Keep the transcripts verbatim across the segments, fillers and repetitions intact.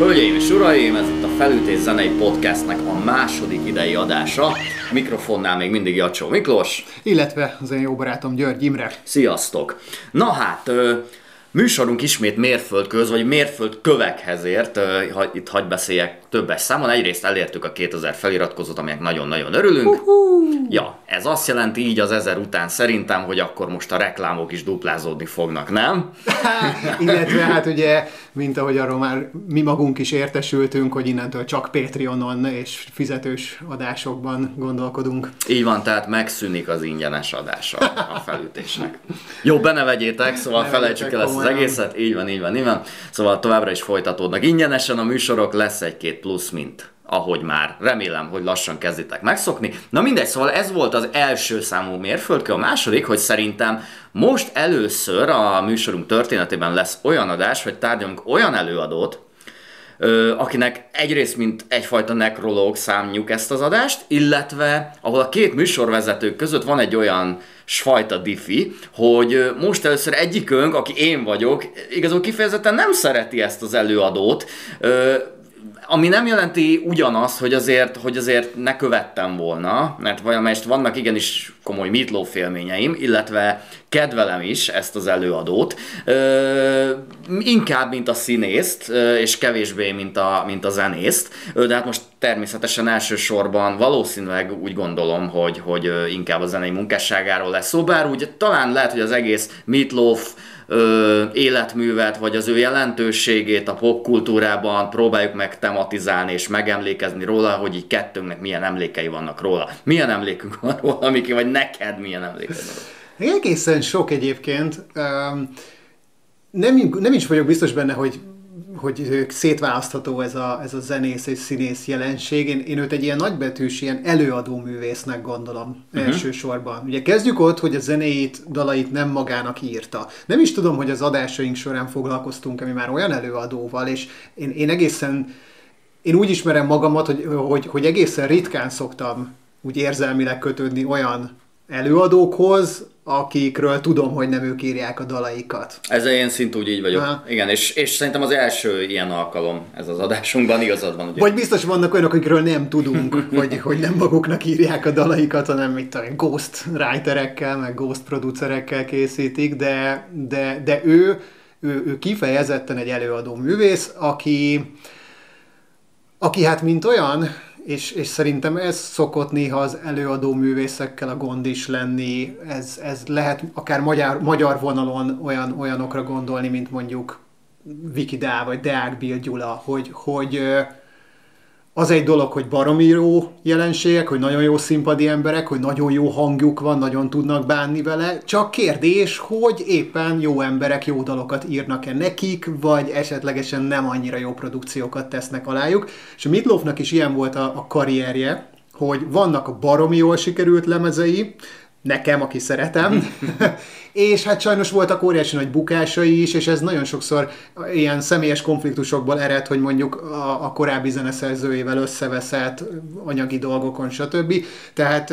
Hölgyeim és uraim, ez itt a Felütés zenei podcastnek a második idei adása. A mikrofonnál még mindig Jacsó Miklós. Illetve az én jó barátom György Imre. Sziasztok! Na hát, műsorunk ismét mérföldköz, vagy mérföldkövekhez ért. Itt hagy beszéljek többes számon. Egyrészt elértük a kétezer feliratkozót, aminek nagyon-nagyon örülünk. Uh-huh. Ja, ez azt jelenti így az ezer után szerintem, hogy akkor most a reklámok is duplázódni fognak, nem? Illetve hát ugye, mint ahogy arról már mi magunk is értesültünk, hogy innentől csak Patreonon és fizetős adásokban gondolkodunk. Így van, tehát megszűnik az ingyenes adása a Felütésnek. Jó, be ne vegyétek, szóval ne felejtsük el ezt az egészet. Így van, így van, így van. Szóval továbbra is folytatódnak ingyenesen a műsorok, lesz egy-két plusz, mint ahogy már remélem, hogy lassan kezditek megszokni. Na mindegy, szóval ez volt az első számú mérföldkő, a második, hogy szerintem most először a műsorunk történetében lesz olyan adás, hogy tárgyalunk olyan előadót, Ö, akinek egyrészt mint egyfajta nekrológ számítjuk ezt az adást, illetve ahol a két műsorvezetők között van egy olyan sfajta diffi, hogy most először egyikünk, aki én vagyok, igazából kifejezetten nem szereti ezt az előadót, ö, ami nem jelenti ugyanazt, hogy azért, hogy azért ne követtem volna, mert valamelyest vannak igenis komoly Meat Loaf élményeim, illetve kedvelem is ezt az előadót, ö, inkább mint a színészt, ö, és kevésbé mint a, mint a zenészt, ö, de hát most természetesen elsősorban valószínűleg úgy gondolom, hogy, hogy inkább a zenei munkásságáról lesz szó, bár úgy talán lehet, hogy az egész Meat Loaf Ö, életművet, vagy az ő jelentőségét a popkultúrában próbáljuk meg tematizálni és megemlékezni róla, hogy így kettőnknek milyen emlékei vannak róla. Milyen emlékünk van róla, Miki, vagy neked milyen emlékei van róla? Egészen sok egyébként. Nem, nem is vagyok biztos benne, hogy hogy szétválasztható ez a, ez a zenész és színész jelenség. Én, én őt egy ilyen nagybetűs, ilyen előadó művésznek gondolom uh-huh. elsősorban. Ugye kezdjük ott, hogy a zenéit, dalait nem magának írta. Nem is tudom, hogy az adásaink során foglalkoztunk, ami már olyan előadóval, és én, én egészen, én úgy ismerem magamat, hogy, hogy, hogy egészen ritkán szoktam úgy érzelmileg kötődni olyan előadókhoz, akikről tudom, hogy nem ők írják a dalaikat. Ezzel én szint úgy így vagyok. Aha. Igen, és, és szerintem az első ilyen alkalom ez az adásunkban, igazad van. Ugye? Vagy biztos vannak olyanok, akikről nem tudunk, hogy, hogy nem maguknak írják a dalaikat, hanem mit a ghost writerekkel, meg ghost producerekkel készítik, de, de, de ő, ő, ő kifejezetten egy előadó művész, aki, aki hát mint olyan, És, és szerintem ez szokott néha az előadó művészekkel a gond is lenni. Ez, ez lehet akár magyar, magyar vonalon olyan, olyanokra gondolni, mint mondjuk Viki Dál vagy Deák Bill Gyula, hogy, hogy az egy dolog, hogy baromi jó jelenségek, hogy nagyon jó színpadi emberek, hogy nagyon jó hangjuk van, nagyon tudnak bánni vele. Csak kérdés, hogy éppen jó emberek jó dalokat írnak-e nekik, vagy esetlegesen nem annyira jó produkciókat tesznek alájuk. És a Meat Loafnak is ilyen volt a, a karrierje, hogy vannak a baromi jól sikerült lemezei, nekem, aki szeretem, és hát sajnos voltak óriási nagy bukásai is, és ez nagyon sokszor ilyen személyes konfliktusokból ered, hogy mondjuk a, a korábbi zeneszerzőjével összeveszett anyagi dolgokon, stb. Tehát,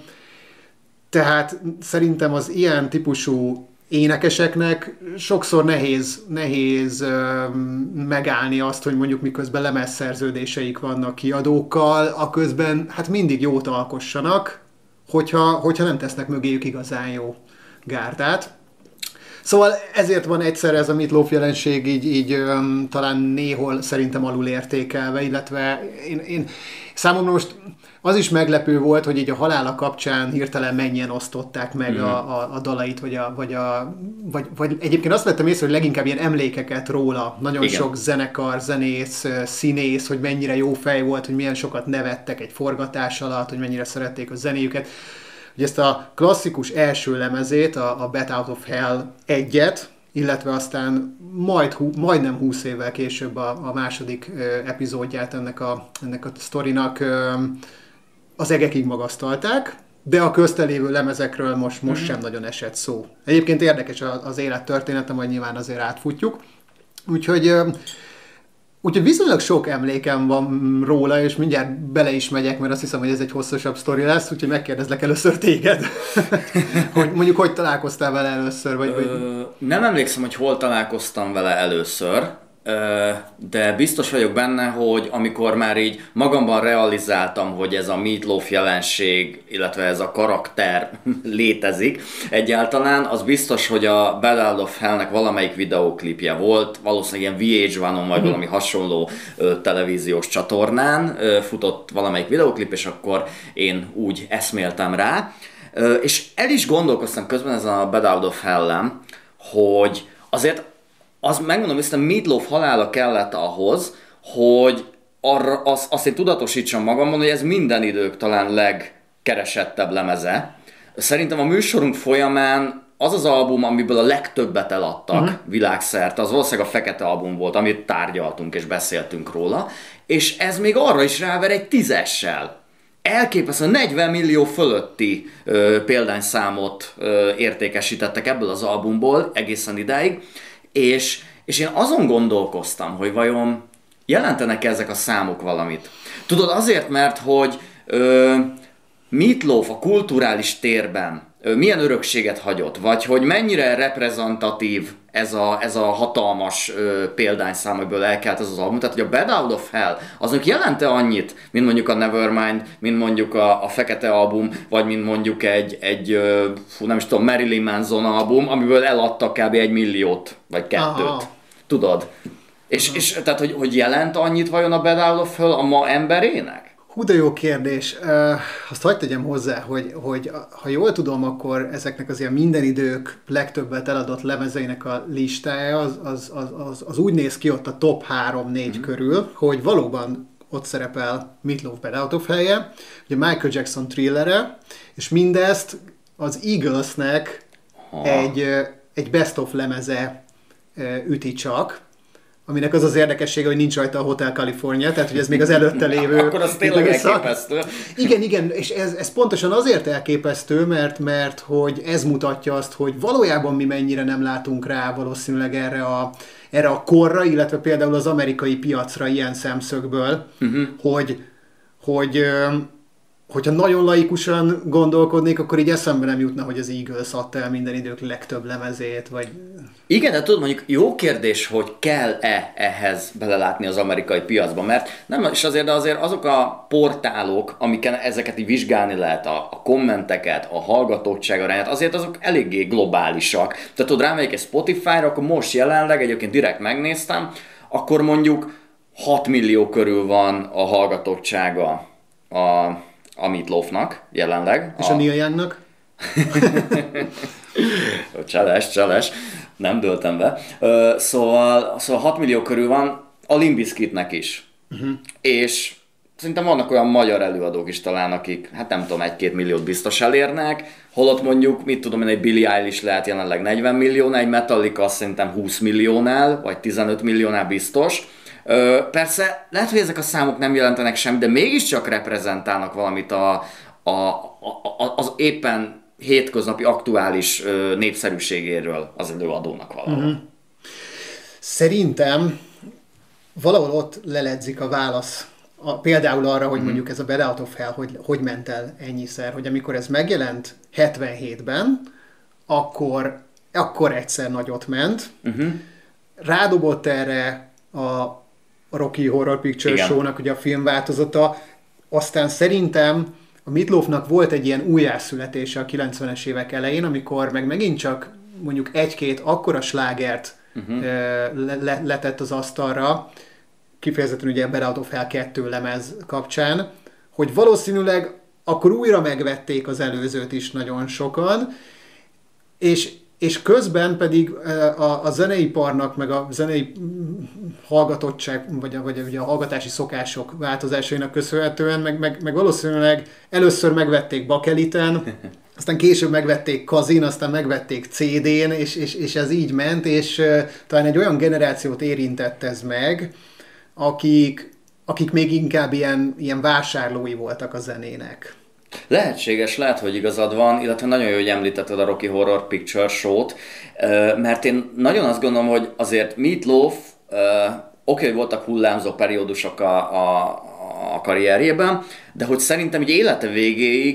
tehát szerintem az ilyen típusú énekeseknek sokszor nehéz, nehéz megállni azt, hogy mondjuk miközben lemezszerződéseik vannak kiadókkal, aközben hát mindig jót alkossanak, Hogyha, hogyha nem tesznek mögéjük igazán jó gárdát. Szóval ezért van egyszer ez a Meat Loaf jelenség így, így um, talán néhol szerintem alul értékelve, illetve én, én, számomra most az is meglepő volt, hogy így a halála kapcsán hirtelen mennyien osztották meg mm-hmm. a, a, a dalait, vagy, a, vagy, a, vagy, vagy egyébként azt vettem észre, hogy leginkább ilyen emlékeket róla. Nagyon Igen. sok zenekar, zenész, színész, hogy mennyire jó fej volt, hogy milyen sokat nevettek egy forgatás alatt, hogy mennyire szerették a zenéjüket. Hogy ezt a klasszikus első lemezét, a, a Bat Out of Hell egyet, illetve aztán majd, hú, majdnem húsz évvel később a, a második ö, epizódját ennek a, ennek a sztorinak ö, az egekig magasztalták, de a köztelévő lemezekről most, most mm-hmm. sem nagyon esett szó. Egyébként érdekes az élettörténetem, hogy nyilván azért átfutjuk. Úgyhogy, úgyhogy viszonylag sok emlékem van róla, és mindjárt bele is megyek, mert azt hiszem, hogy ez egy hosszasabb sztori lesz, úgyhogy megkérdezlek először téged. Hogy mondjuk, hogy találkoztál vele először? Vagy, vagy... Ö, nem emlékszem, hogy hol találkoztam vele először. de biztos vagyok benne, hogy amikor már így magamban realizáltam, hogy ez a Meatloaf jelenség, illetve ez a karakter létezik egyáltalán, az biztos, hogy a Battle of Hell-nek valamelyik videóklipje volt, valószínűleg ilyen vé há egy-on vagy valami hasonló ö, televíziós csatornán ö, futott valamelyik videóklip, és akkor én úgy eszméltem rá. Ö, és el is gondolkoztam közben ezen a Battle of Hell-en, hogy azért az, megmondom, hogy Meatloaf halála kellett ahhoz, hogy arra, az, azt én tudatosítsam magamon, hogy ez minden idők talán legkeresettebb lemeze. Szerintem a műsorunk folyamán az az album, amiből a legtöbbet eladtak uh-huh. világszerte, az valószínűleg a Fekete album volt, amit tárgyaltunk és beszéltünk róla, és ez még arra is ráver egy tízessel. Elképesztő, negyven millió fölötti ö, példányszámot ö, értékesítettek ebből az albumból egészen idáig, és, és én azon gondolkoztam, hogy vajon jelentenek ezek a számok valamit. Tudod, azért, mert hogy ö, Meatloaf a kulturális térben ö, milyen örökséget hagyott, vagy hogy mennyire reprezentatív ez a, ez a hatalmas ö, példányszám, amiből elkelt ez az album. Tehát, hogy a Battle of Hell azok jelente annyit, mint mondjuk a Nevermind, mint mondjuk a, a Fekete album, vagy mint mondjuk egy, egy ö, fú, nem is tudom, Marilyn Manson album, amiből eladtak kb. Egy milliót, vagy kettőt. Aha. Tudod? És, és tehát, hogy, hogy jelent annyit vajon a Battle of Hell a ma emberének? Hú, de jó kérdés. Uh, azt hagyd tegyem hozzá, hogy, hogy ha jól tudom, akkor ezeknek az ilyen minden idők legtöbbet eladott lemezeinek a listája az, az, az, az, az úgy néz ki ott a top három-négy mm-hmm. körül, hogy valóban ott szerepel Meatloaf Battle of Hell-je, ugye Michael Jackson Thrillere, és mindezt az Eaglesnek egy, egy best of lemeze üti csak, aminek az az érdekessége, hogy nincs rajta a Hotel California, tehát hogy ez még az előtte lévő... Akkor az tényleg elképesztő. Igen, igen, és ez, ez pontosan azért elképesztő, mert, mert hogy ez mutatja azt, hogy valójában mi mennyire nem látunk rá valószínűleg erre a, erre a korra, illetve például az amerikai piacra ilyen szemszögből, uh-huh. hogy, hogy hogyha nagyon laikusan gondolkodnék, akkor így eszembe nem jutna, hogy az Eagles adta el minden idők legtöbb lemezét, vagy... Igen, de tudod, mondjuk jó kérdés, hogy kell-e ehhez belelátni az amerikai piacba, mert nem, és azért, de azért azok a portálok, amiken ezeket így vizsgálni lehet, a, a kommenteket, a hallgatottság arányát, azért azok eléggé globálisak. Tehát tudod, rámegyek egy Spotify-ra, akkor most jelenleg, egyébként direkt megnéztem, akkor mondjuk hat millió körül van a hallgatottsága a a Meatloafnak jelenleg. És a, a Neil Youngnak? Cseles, cseles. Nem döltem be. Uh, szóval, szóval hat millió körül van a Limp Bizkitnek is. Uh-huh. És szerintem vannak olyan magyar előadók is talán, akik, hát nem tudom, egy-két milliót biztos elérnek, holott mondjuk, mit tudom én, egy Billie Eilish lehet jelenleg negyven milliónál, egy Metallica azt szerintem húsz milliónál, vagy tizenöt milliónál biztos. Ö, persze, lehet, hogy ezek a számok nem jelentenek semmit, de mégiscsak reprezentálnak valamit a, a, a, az éppen hétköznapi aktuális ö, népszerűségéről az előadónak valahol. Uh-huh. Szerintem valahol ott leledzik a válasz. A, például arra, hogy uh-huh. mondjuk ez a Battle of Hell, hogy, hogy ment el ennyiszer, hogy amikor ez megjelent hetvenhétben, akkor, akkor egyszer nagyot ment, uh-huh. rádobott erre a a Rocky Horror Picture Igen. Show-nak ugye a filmváltozata, aztán szerintem a Meatloafnak volt egy ilyen újjászületése a kilencvenes évek elején, amikor meg megint csak mondjuk egy-két akkora slágert uh-huh. le- le- letett az asztalra, kifejezetten ugye a Battle of Hell kettő lemez kapcsán, hogy valószínűleg akkor újra megvették az előzőt is nagyon sokan, és és közben pedig a, a zeneiparnak, meg a zenei hallgatottság, vagy a, vagy a, vagy a hallgatási szokások változásainak köszönhetően, meg, meg, meg valószínűleg először megvették bakeliten, aztán később megvették kazin, aztán megvették cé dén, és, és, és ez így ment, és uh, talán egy olyan generációt érintett ez meg, akik, akik még inkább ilyen, ilyen vásárlói voltak a zenének. Lehetséges, lehet, hogy igazad van, illetve nagyon jó, hogy említetted a Rocky Horror Picture Show-t, mert én nagyon azt gondolom, hogy azért Meatloaf, oké, hogy voltak hullámzó periódusok a, a, a karrierjében, de hogy szerintem egy élete végéig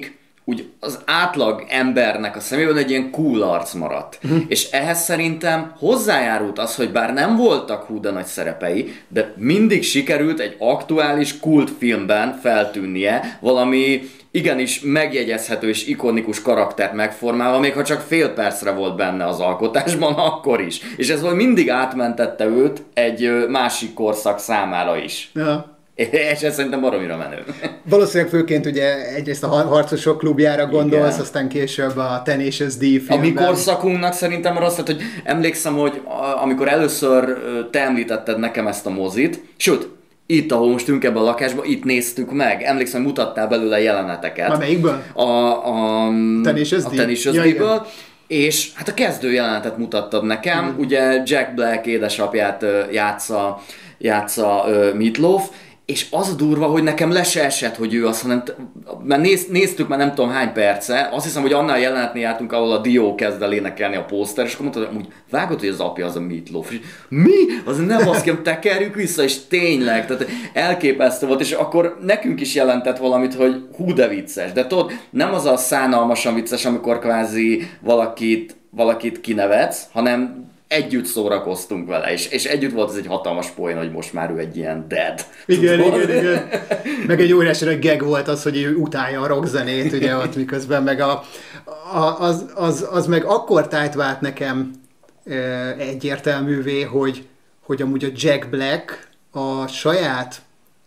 úgy az átlag embernek a szemében egy ilyen cool arc maradt. Uh-huh. És ehhez szerintem hozzájárult az, hogy bár nem voltak hú de nagy szerepei, de mindig sikerült egy aktuális kultfilmben feltűnnie valami igenis megjegyezhető és ikonikus karaktert megformálva, még ha csak fél percre volt benne az alkotásban, akkor is. És ez volt mindig átmentette őt egy másik korszak számára is. Ja. És ez szerintem baromira menő. Valószínűleg főként ugye egyrészt a Harcosok klubjára gondolsz, igen. Aztán később a Tenacious D filmben. A mi korszakunknak szerintem rossz, tehát, hogy emlékszem, hogy amikor először te említetted nekem ezt a mozit, sőt, itt, ahol most ülünk ebben a lakásban, itt néztük meg. Emlékszem, mutattál belőle jeleneteket. A melyikből? A, a, Tenacious a Tenacious ja, D-ből. És hát a kezdő jelenetet mutattad nekem. Mm. Ugye Jack Black édesapját játsza, játsza uh, Meat Loaf. És az a durva, hogy nekem le se esett, hogy ő az, hanem, mert néz, néztük már nem tudom hány perce, azt hiszem, hogy annál jelenetnél jártunk, ahol a Dio kezd el énekelni a pószter, és akkor mondtad, hogy vágod, hogy az apja az a Meat Loaf. És mi? Az nem azt kell, tekerjük vissza, és tényleg, tehát elképesztő volt, és akkor nekünk is jelentett valamit, hogy hú de vicces. De tudod, nem az a szánalmasan vicces, amikor kvázi valakit, valakit kinevetsz, hanem együtt szórakoztunk vele, és, és együtt volt ez egy hatalmas poén, hogy most már ő egy ilyen dead. Igen, igen, igen. Meg egy óriási nagy gag volt az, hogy ő utálja a rockzenét, ugye ott miközben, meg a, a, az, az, az meg akkor tájt vált nekem e, egyértelművé, hogy, hogy amúgy a Jack Black a saját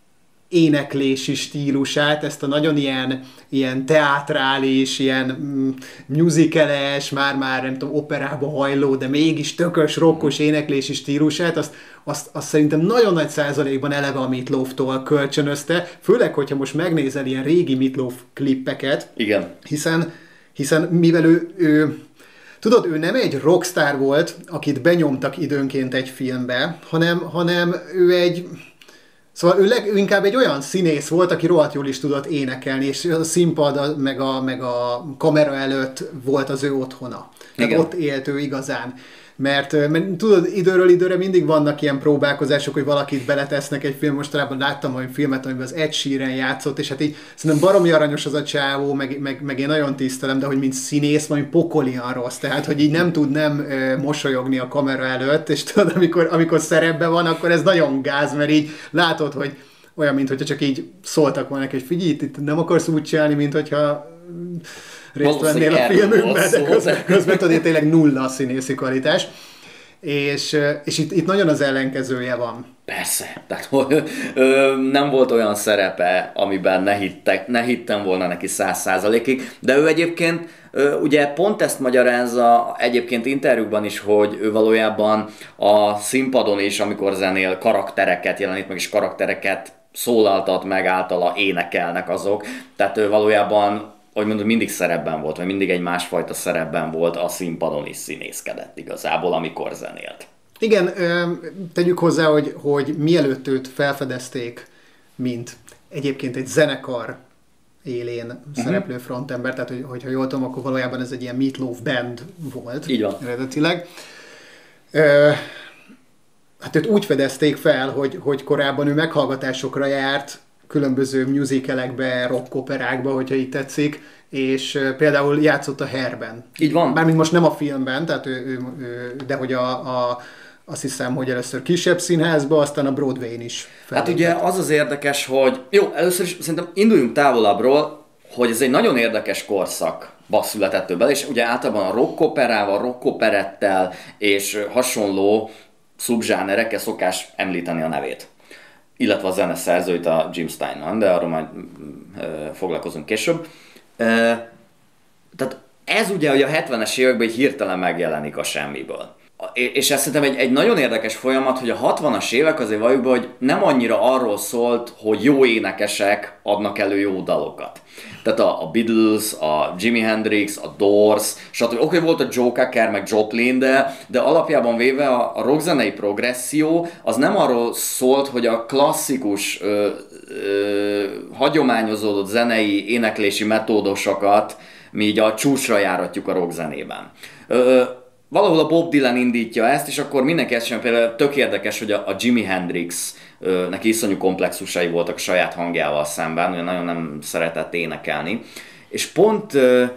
éneklési stílusát, ezt a nagyon ilyen, ilyen teátrális, ilyen mm, musicales, már-már nem tudom, operába hajló, de mégis tökös, rokkos éneklési stílusát, azt, azt, azt szerintem nagyon nagy százalékban eleve a Meat Loaf-tól kölcsönözte, főleg, hogyha most megnézel ilyen régi Meat Loaf klippeket. Igen. Hiszen, hiszen mivel ő, ő tudod, ő nem egy rockstar volt, akit benyomtak időnként egy filmbe, hanem, hanem ő egy Szóval ő, leg, ő inkább egy olyan színész volt, aki rohadt jól is tudott énekelni, és a színpad meg a, meg a kamera előtt volt az ő otthona. Tehát ott élt ő igazán. Mert, mert tudod, időről időre mindig vannak ilyen próbálkozások, hogy valakit beletesznek egy film. Mostanában láttam olyan filmet, amiben az Ed Sheeran játszott, és hát így szerintem baromi aranyos az a csávó, meg, meg, meg én nagyon tisztelem, de hogy mint színész, valami pokolian rossz. Tehát, hogy így nem tud nem ö, mosolyogni a kamera előtt, és tudod, amikor, amikor szerepben van, akkor ez nagyon gáz, mert így látod, hogy olyan, mint hogyha csak így szóltak volna neki, hogy figyelj, itt nem akarsz úgy csinálni, mint hogyha részt vennél a filmünkben, de közben, közben tudod, tényleg nulla a színészi kvalitás. És, és itt, itt nagyon az ellenkezője van. Persze, tehát hogy, ö, nem volt olyan szerepe, amiben ne, hittek, ne hittem volna neki száz százalékig, de ő egyébként ö, ugye pont ezt magyarázza egyébként interjúkban is, hogy ő valójában a színpadon is, amikor zenél, karaktereket jelenít meg, és karaktereket szólaltat meg, általa énekelnek azok, tehát ő valójában, hogy mondod, mindig szerepben volt, vagy mindig egy másfajta szerepben volt, a színpadon is színészkedett igazából, amikor zenélt. Igen, tegyük hozzá, hogy, hogy mielőtt őt felfedezték, mint egyébként egy zenekar élén uh-huh. szereplő frontember, tehát hogy, hogyha jól tudom, akkor valójában ez egy ilyen Meat Loaf band volt. Így van. Eredetileg. Hát őt úgy fedezték fel, hogy, hogy korábban ő meghallgatásokra járt, különböző musicalekbe, rockoperákba, hogyha így tetszik, és például játszott a Hairben. Így van. Bármint most nem a filmben, tehát ő, ő, ő, de hogy a, a, azt hiszem, hogy először kisebb színházba, aztán a Broadway-n is felépett. Hát ugye az az érdekes, hogy jó, először is szerintem induljunk távolabbról, hogy ez egy nagyon érdekes korszakba született ő bele, és ugye általában a rockoperával, rockoperettel és hasonló szubzsánerekkel szokás említeni a nevét. Illetve a zeneszerzőit, a Jim Steinman, de arról majd ö, foglalkozunk később. E, tehát ez ugye, hogy a hetvenes években egy hirtelen megjelenik a semmiből. És ez szerintem egy, egy nagyon érdekes folyamat, hogy a hatvanas évek azért valljuk be, hogy nem annyira arról szólt, hogy jó énekesek adnak elő jó dalokat. Tehát a, a Beatles, a Jimi Hendrix, a Doors, stb. Oké, okay, volt a Joe Cocker, meg Joplin, de, de alapjában véve a, a rockzenei progresszió az nem arról szólt, hogy a klasszikus, ö, ö, hagyományozódott zenei éneklési metódusokat mi így a csúcsra járatjuk a rockzenében. Ö, Valahol a Bob Dylan indítja ezt, és akkor mindenki ezt sem, például tök érdekes, hogy a, a Jimi Hendrix, ö, neki iszonyú komplexusai voltak a saját hangjával szemben, ugye nagyon nem szeretett énekelni, és pont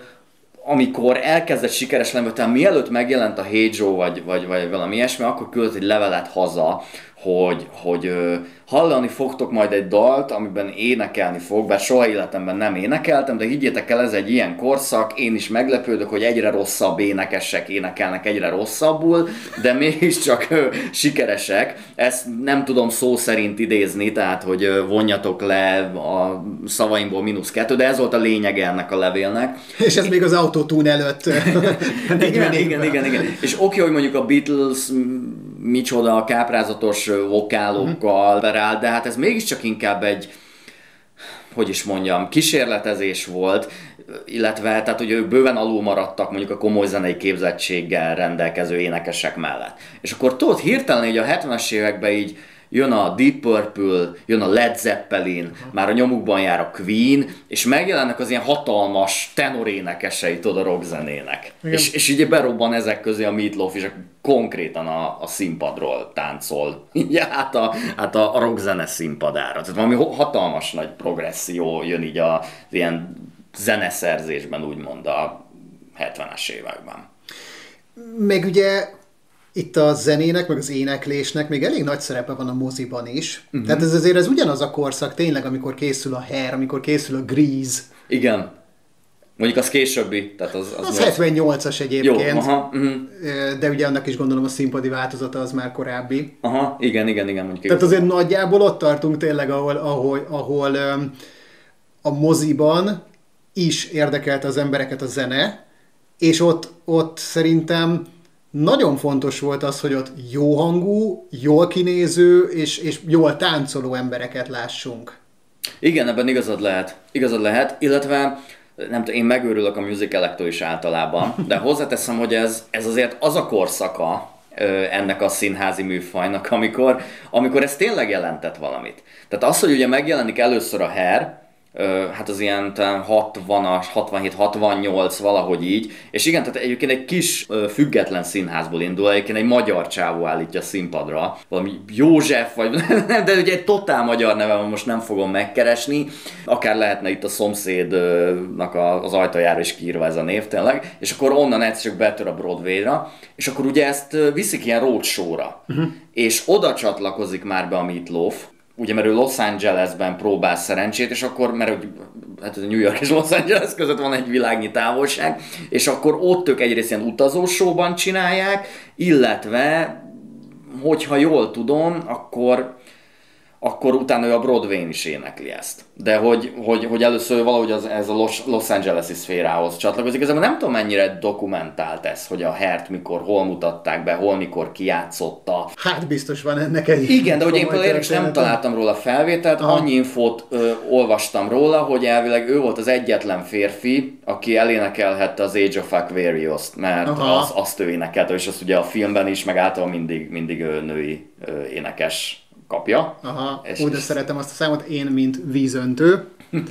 amikor elkezdett sikeres lenni, tehát mielőtt megjelent a Hey Joe, vagy, vagy, vagy valami ilyesmi, akkor küldött egy levelet haza, hogy, hogy ö, hallani fogtok majd egy dalt, amiben énekelni fog, bár soha életemben nem énekeltem, de higgyétek el, ez egy ilyen korszak, én is meglepődök, hogy egyre rosszabb énekesek énekelnek egyre rosszabbul, de mégiscsak ö, sikeresek. Ezt nem tudom szó szerint idézni, tehát hogy ö, vonjatok le a szavaimból mínusz kettő, de ez volt a lényege ennek a levélnek. És ez még az Autotune előtt. igen, igen, igen, igen. És oké, hogy mondjuk a Beatles micsoda káprázatos vokálokkal operál, de hát ez mégiscsak inkább egy, hogy is mondjam, kísérletezés volt, illetve tehát, hogy ők bőven alul maradtak mondjuk a komoly zenei képzettséggel rendelkező énekesek mellett. És akkor tudod, hirtelen így a hetvenes években így jön a Deep Purple, jön a Led Zeppelin, már a nyomukban jár a Queen, és megjelennek az ilyen hatalmas tenorénekesei, tudod, a rockzenének. És, és így berobban ezek közé a Meat Loaf, és konkrétan a, a színpadról táncol. Ja, hát a, hát a, a rockzene színpadára. Tehát valami hatalmas nagy progresszió jön így az ilyen zeneszerzésben, úgymond a hetvenes években. Meg ugye itt a zenének, meg az éneklésnek még elég nagy szerepe van a moziban is. Uh-huh. Tehát ez azért ez ugyanaz a korszak tényleg, amikor készül a Hair, amikor készül a Grease. Igen. Mondjuk az későbbi. Tehát az, az, az hetvennyolcas egyébként. Jó, aha, uh-huh. De ugye annak is gondolom a színpadi változata az már korábbi. Aha, igen, igen, igen. Mondjuk Tehát azért nagyjából ott tartunk tényleg, ahol, ahol, ahol a moziban is érdekelt az embereket a zene, és ott, ott szerintem nagyon fontos volt az, hogy ott jó hangú, jól kinéző és, és jól táncoló embereket lássunk. Igen, ebben igazad lehet. Igazad lehet, illetve nem tudom, én megőrülök a musicalektől is általában, de hozzáteszem, hogy ez, ez azért az a korszaka ennek a színházi műfajnak, amikor, amikor ez tényleg jelentett valamit. Tehát az, hogy ugye megjelenik először a Hair, hát az ilyen hatvanas, hatvanhét hatvannyolc, valahogy így. És igen, tehát egyébként egy kis független színházból indul, egyébként egy magyar csávó állítja a színpadra, valami József, vagy nem, de ugye egy totál magyar neve, most nem fogom megkeresni, akár lehetne itt a szomszédnak az ajtajára is kiírva ez a név tényleg, és akkor onnan egyszer csak betör a Broadway-ra, és akkor ugye ezt viszik ilyen roadshow-ra, uh-huh. és oda csatlakozik már be a Meat Loaf, ugye, mert ő Los Angelesben próbál szerencsét, és akkor, mert hát New York és Los Angeles között van egy világnyi távolság, és akkor ott ők egyrészt ilyen utazósóban csinálják, illetve, hogyha jól tudom, akkor, akkor utána ő a Broadway-n is énekli ezt. De hogy, hogy, hogy először valahogy az, ez a Los, Los Angeles-i szférához csatlakozik. Ezzel nem tudom, mennyire dokumentált ez, hogy a Hair-t mikor, hol mutatták be, hol mikor kijátszotta. Hát biztos van ennek egy... Igen, de hogy én például is nem találtam róla felvételt, aha. annyi infót ö, olvastam róla, hogy elvileg ő volt az egyetlen férfi, aki elénekelhette az Age of Aquarius-t, mert az, azt ő énekelte, és azt ugye a filmben is, meg általában mindig, mindig ő női ö, énekes kapja. Aha, úgy de szeretem azt a számot, én, mint vízöntő.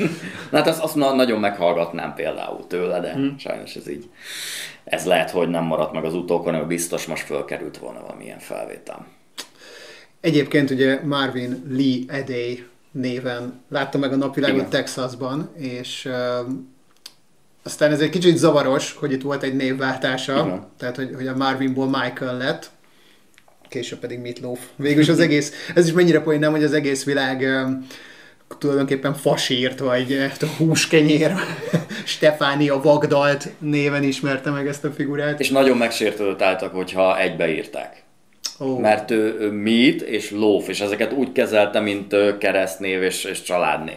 Na hát azt, azt nagyon meghallgatnám például tőle, de hmm. sajnos ez így. Ez lehet, hogy nem maradt meg az utókon, mert biztos most fölkerült volna valamilyen felvétel. Egyébként ugye Marvin Lee Edey néven látta meg a napvilágot igen. Texasban, és uh, aztán ez egy kicsit zavaros, hogy itt volt egy névváltása, igen. tehát hogy, hogy a Marvinból Michael lett, később pedig Meat Loaf. Végülis az egész, ez is mennyire poén, nem, hogy az egész világ uh, tulajdonképpen fasírt, vagy uh, húskenyér, Stefánia Vagdalt néven ismerte meg ezt a figurát. És nagyon megsértődött álltak, hogyha egybeírták. Oh. Mert ő, ő Meat és Loaf, és ezeket úgy kezelte, mint keresztnév és, és családnév.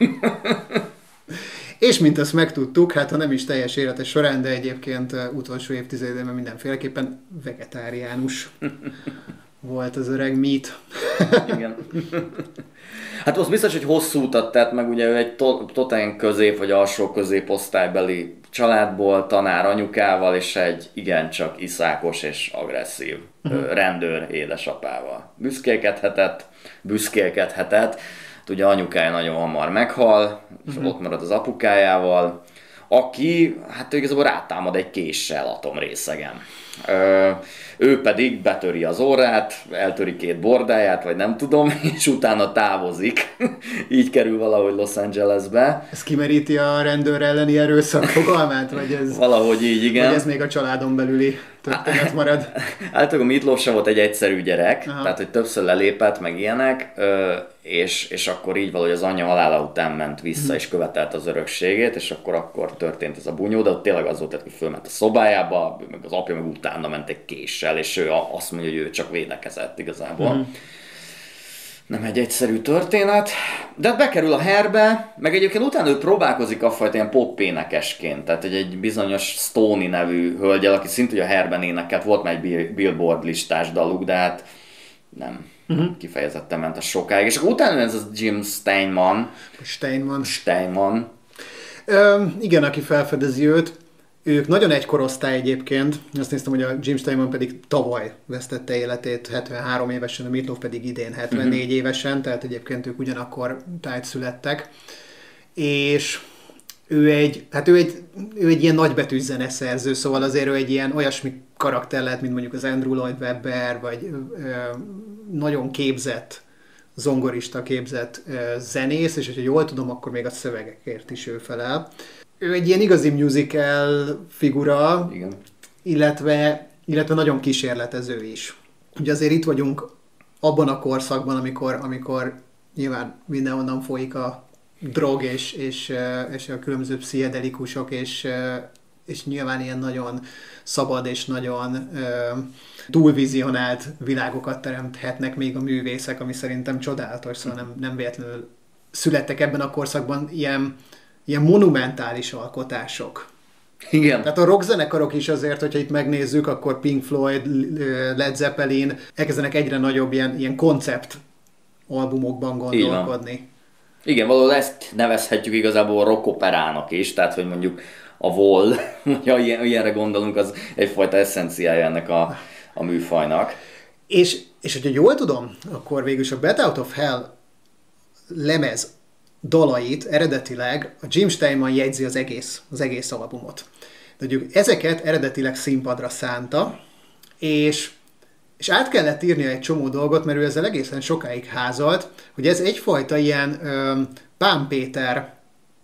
És mint azt megtudtuk, hát ha nem is teljes élete során, de egyébként utolsó évtizedében mindenféleképpen vegetáriánus volt az öreg Meat. Igen. Hát az biztos, hogy hosszú utat tett, meg ugye ő egy totál közép vagy alsó középosztálybeli családból, tanár anyukával, és egy igencsak iszákos és agresszív uh-huh. rendőr édesapával. Büszkélkedhetett, büszkélkedhetett. Ugye anyukája nagyon hamar meghal, és uh-huh. ott marad az apukájával, aki hát igazából rátámad egy késsel atomrészegen. Ö, ő pedig betöri az órát, eltöri két bordáját, vagy nem tudom, és utána távozik. Így kerül valahogy Los Angelesbe. Ez kimeríti a rendőr elleni erőszak fogalmát? Vagy ez, valahogy így, igen. Vagy ez még a családon belüli történet marad? Általában a Meat Loaf sem volt egy egyszerű gyerek, aha, tehát hogy többször lelépett, meg ilyenek, és, és akkor így valahogy az anyja halála után ment vissza, hmm. és követelte az örökségét, és akkor akkor történt ez a bunyó, de ott tényleg az volt, hogy fölment a szobájába, meg az apja meg utána ment egy késsel, és ő azt mondja, hogy ő csak védekezett igazából. Hmm. Nem egy egyszerű történet, de hát bekerül a herbe, meg egyébként utána ő próbálkozik a fajta ilyen pop-énekesként, tehát egy, egy bizonyos Stoney nevű hölgyel, aki szintén a herben énekelt, volt már egy Billboard listás daluk, de hát nem uh-huh. kifejezetten ment a sokáig. És akkor utána ez az Jim Steinman. Steinman. Steinman. Ö, igen, aki felfedezi őt. Ők nagyon egy korosztály egyébként. Azt néztem, hogy a Jim Steinman pedig tavaly vesztette életét hetvenhárom évesen, a Meat Loaf pedig idén hetvennégy uh-huh. évesen, tehát egyébként ők ugyanakkor tájt születtek. És ő egy, hát ő egy, ő egy ilyen nagybetűs zeneszerző, szóval azért ő egy ilyen olyasmi karakter lehet, mint mondjuk az Andrew Lloyd Webber, vagy ö, nagyon képzett, zongorista képzett ö, zenész, és hogyha jól tudom, akkor még a szövegekért is ő felel. Ő egy ilyen igazi musical figura, igen. Illetve, illetve nagyon kísérletező is. Ugye azért itt vagyunk abban a korszakban, amikor, amikor nyilván mindenhonnan folyik a drog és, és, és a különböző pszichedelikusok, és, és nyilván ilyen nagyon szabad és nagyon túlvizionált világokat teremthetnek még a művészek, ami szerintem csodálatos, szóval nem, nem véletlenül születtek ebben a korszakban ilyen ilyen monumentális alkotások. Igen. Tehát a rockzenekarok is azért, hogyha itt megnézzük, akkor Pink Floyd, Led Zeppelin elkezdenek egyre nagyobb ilyen, ilyen koncept albumokban gondolkodni. Igen, Igen, valahol ezt nevezhetjük igazából rockoperának is, tehát hogy mondjuk a Wall, ha ilyenre gondolunk, az egyfajta eszenciája ennek a, a műfajnak. És, és hogyha jól tudom, akkor végülis a Bat Out of Hell lemez dalait eredetileg a Jim Steinman jegyzi az egész, az egész albumot. De ugye ezeket eredetileg színpadra szánta, és, és át kellett írnia egy csomó dolgot, mert ő ezzel egészen sokáig házalt, hogy ez egyfajta ilyen ö, Pán Péter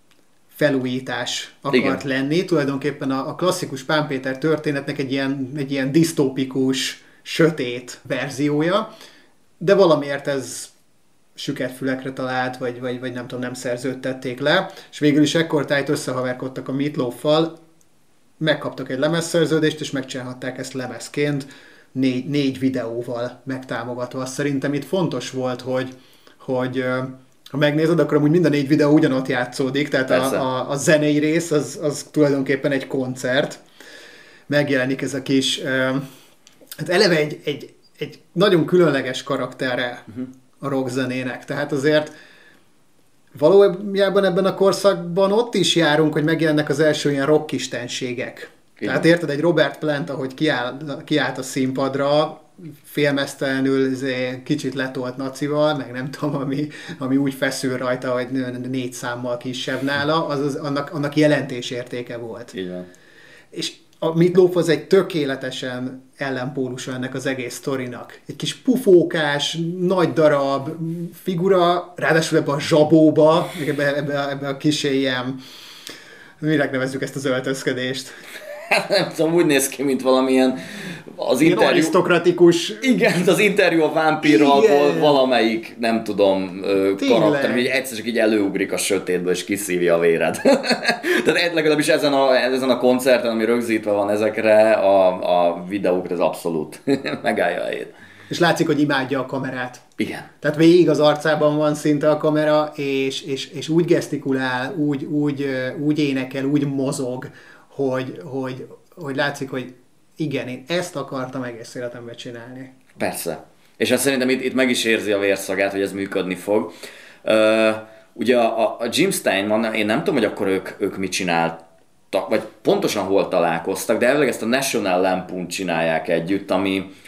felújítás akart Igen. lenni. Tulajdonképpen a, a klasszikus Pán Péter történetnek egy ilyen, egy ilyen disztópikus, sötét verziója, de valamiért ez süket fülekre talált, vagy, vagy, vagy nem tudom, nem szerződtették le, és végül is ekkortájt összehaverkodtak a Meat Loaf-val, megkaptak egy lemezszerződést, és megcsinálhatták ezt lemezként, négy, négy videóval megtámogatva. Szerintem itt fontos volt, hogy, hogy ha megnézed, akkor amúgy minden négy videó ugyanott játszódik, tehát a, a, a zenei rész az, az tulajdonképpen egy koncert. Megjelenik ez a kis, hát eleve egy, egy, egy nagyon különleges karaktere uh-huh. a rockzenének. Tehát azért valójában ebben a korszakban ott is járunk, hogy megjelennek az első ilyen rockistenségek. Igen. Tehát érted, egy Robert Plant, ahogy kiáll, kiállt a színpadra, félmeztelenül kicsit letolt nacival, meg nem tudom, ami, ami úgy feszül rajta, hogy négy számmal kisebb nála, az, az annak, annak jelentésértéke volt. Igen. És a Meat Loaf az egy tökéletesen ellenpólusa ennek az egész sztorinak. Egy kis pufókás, nagy darab figura, ráadásul ebbe a zsabóba, ebbe, ebbe, ebbe a kis ilyen, minek nevezzük ezt az öltözködést? Hát nem tudom, úgy néz ki, mint valamilyen az interjú... arisztokratikus... Igen, az interjú a vámpírral valamelyik, nem tudom, Tényleg. karakter, hogy egyszer csak így előugrik a sötétből, és kiszívja a véred. Tehát legalábbis ezen a, ezen a koncerten, ami rögzítve van ezekre, a, a videókra, ez abszolút megállja a helyét. És látszik, hogy imádja a kamerát. Igen. Tehát végig az arcában van szinte a kamera, és, és, és úgy gesztikulál, úgy, úgy, úgy énekel, úgy mozog, hogy, hogy, hogy látszik, hogy igen, én ezt akartam egész életemben csinálni. Persze. És azt szerintem itt, itt meg is érzi a vérszagát, hogy ez működni fog. Uh, ugye a, a Jim Steinman, én nem tudom, hogy akkor ők, ők mit csináltak, vagy pontosan hol találkoztak, de elvileg ezt a National Lampoon csinálják együtt, ami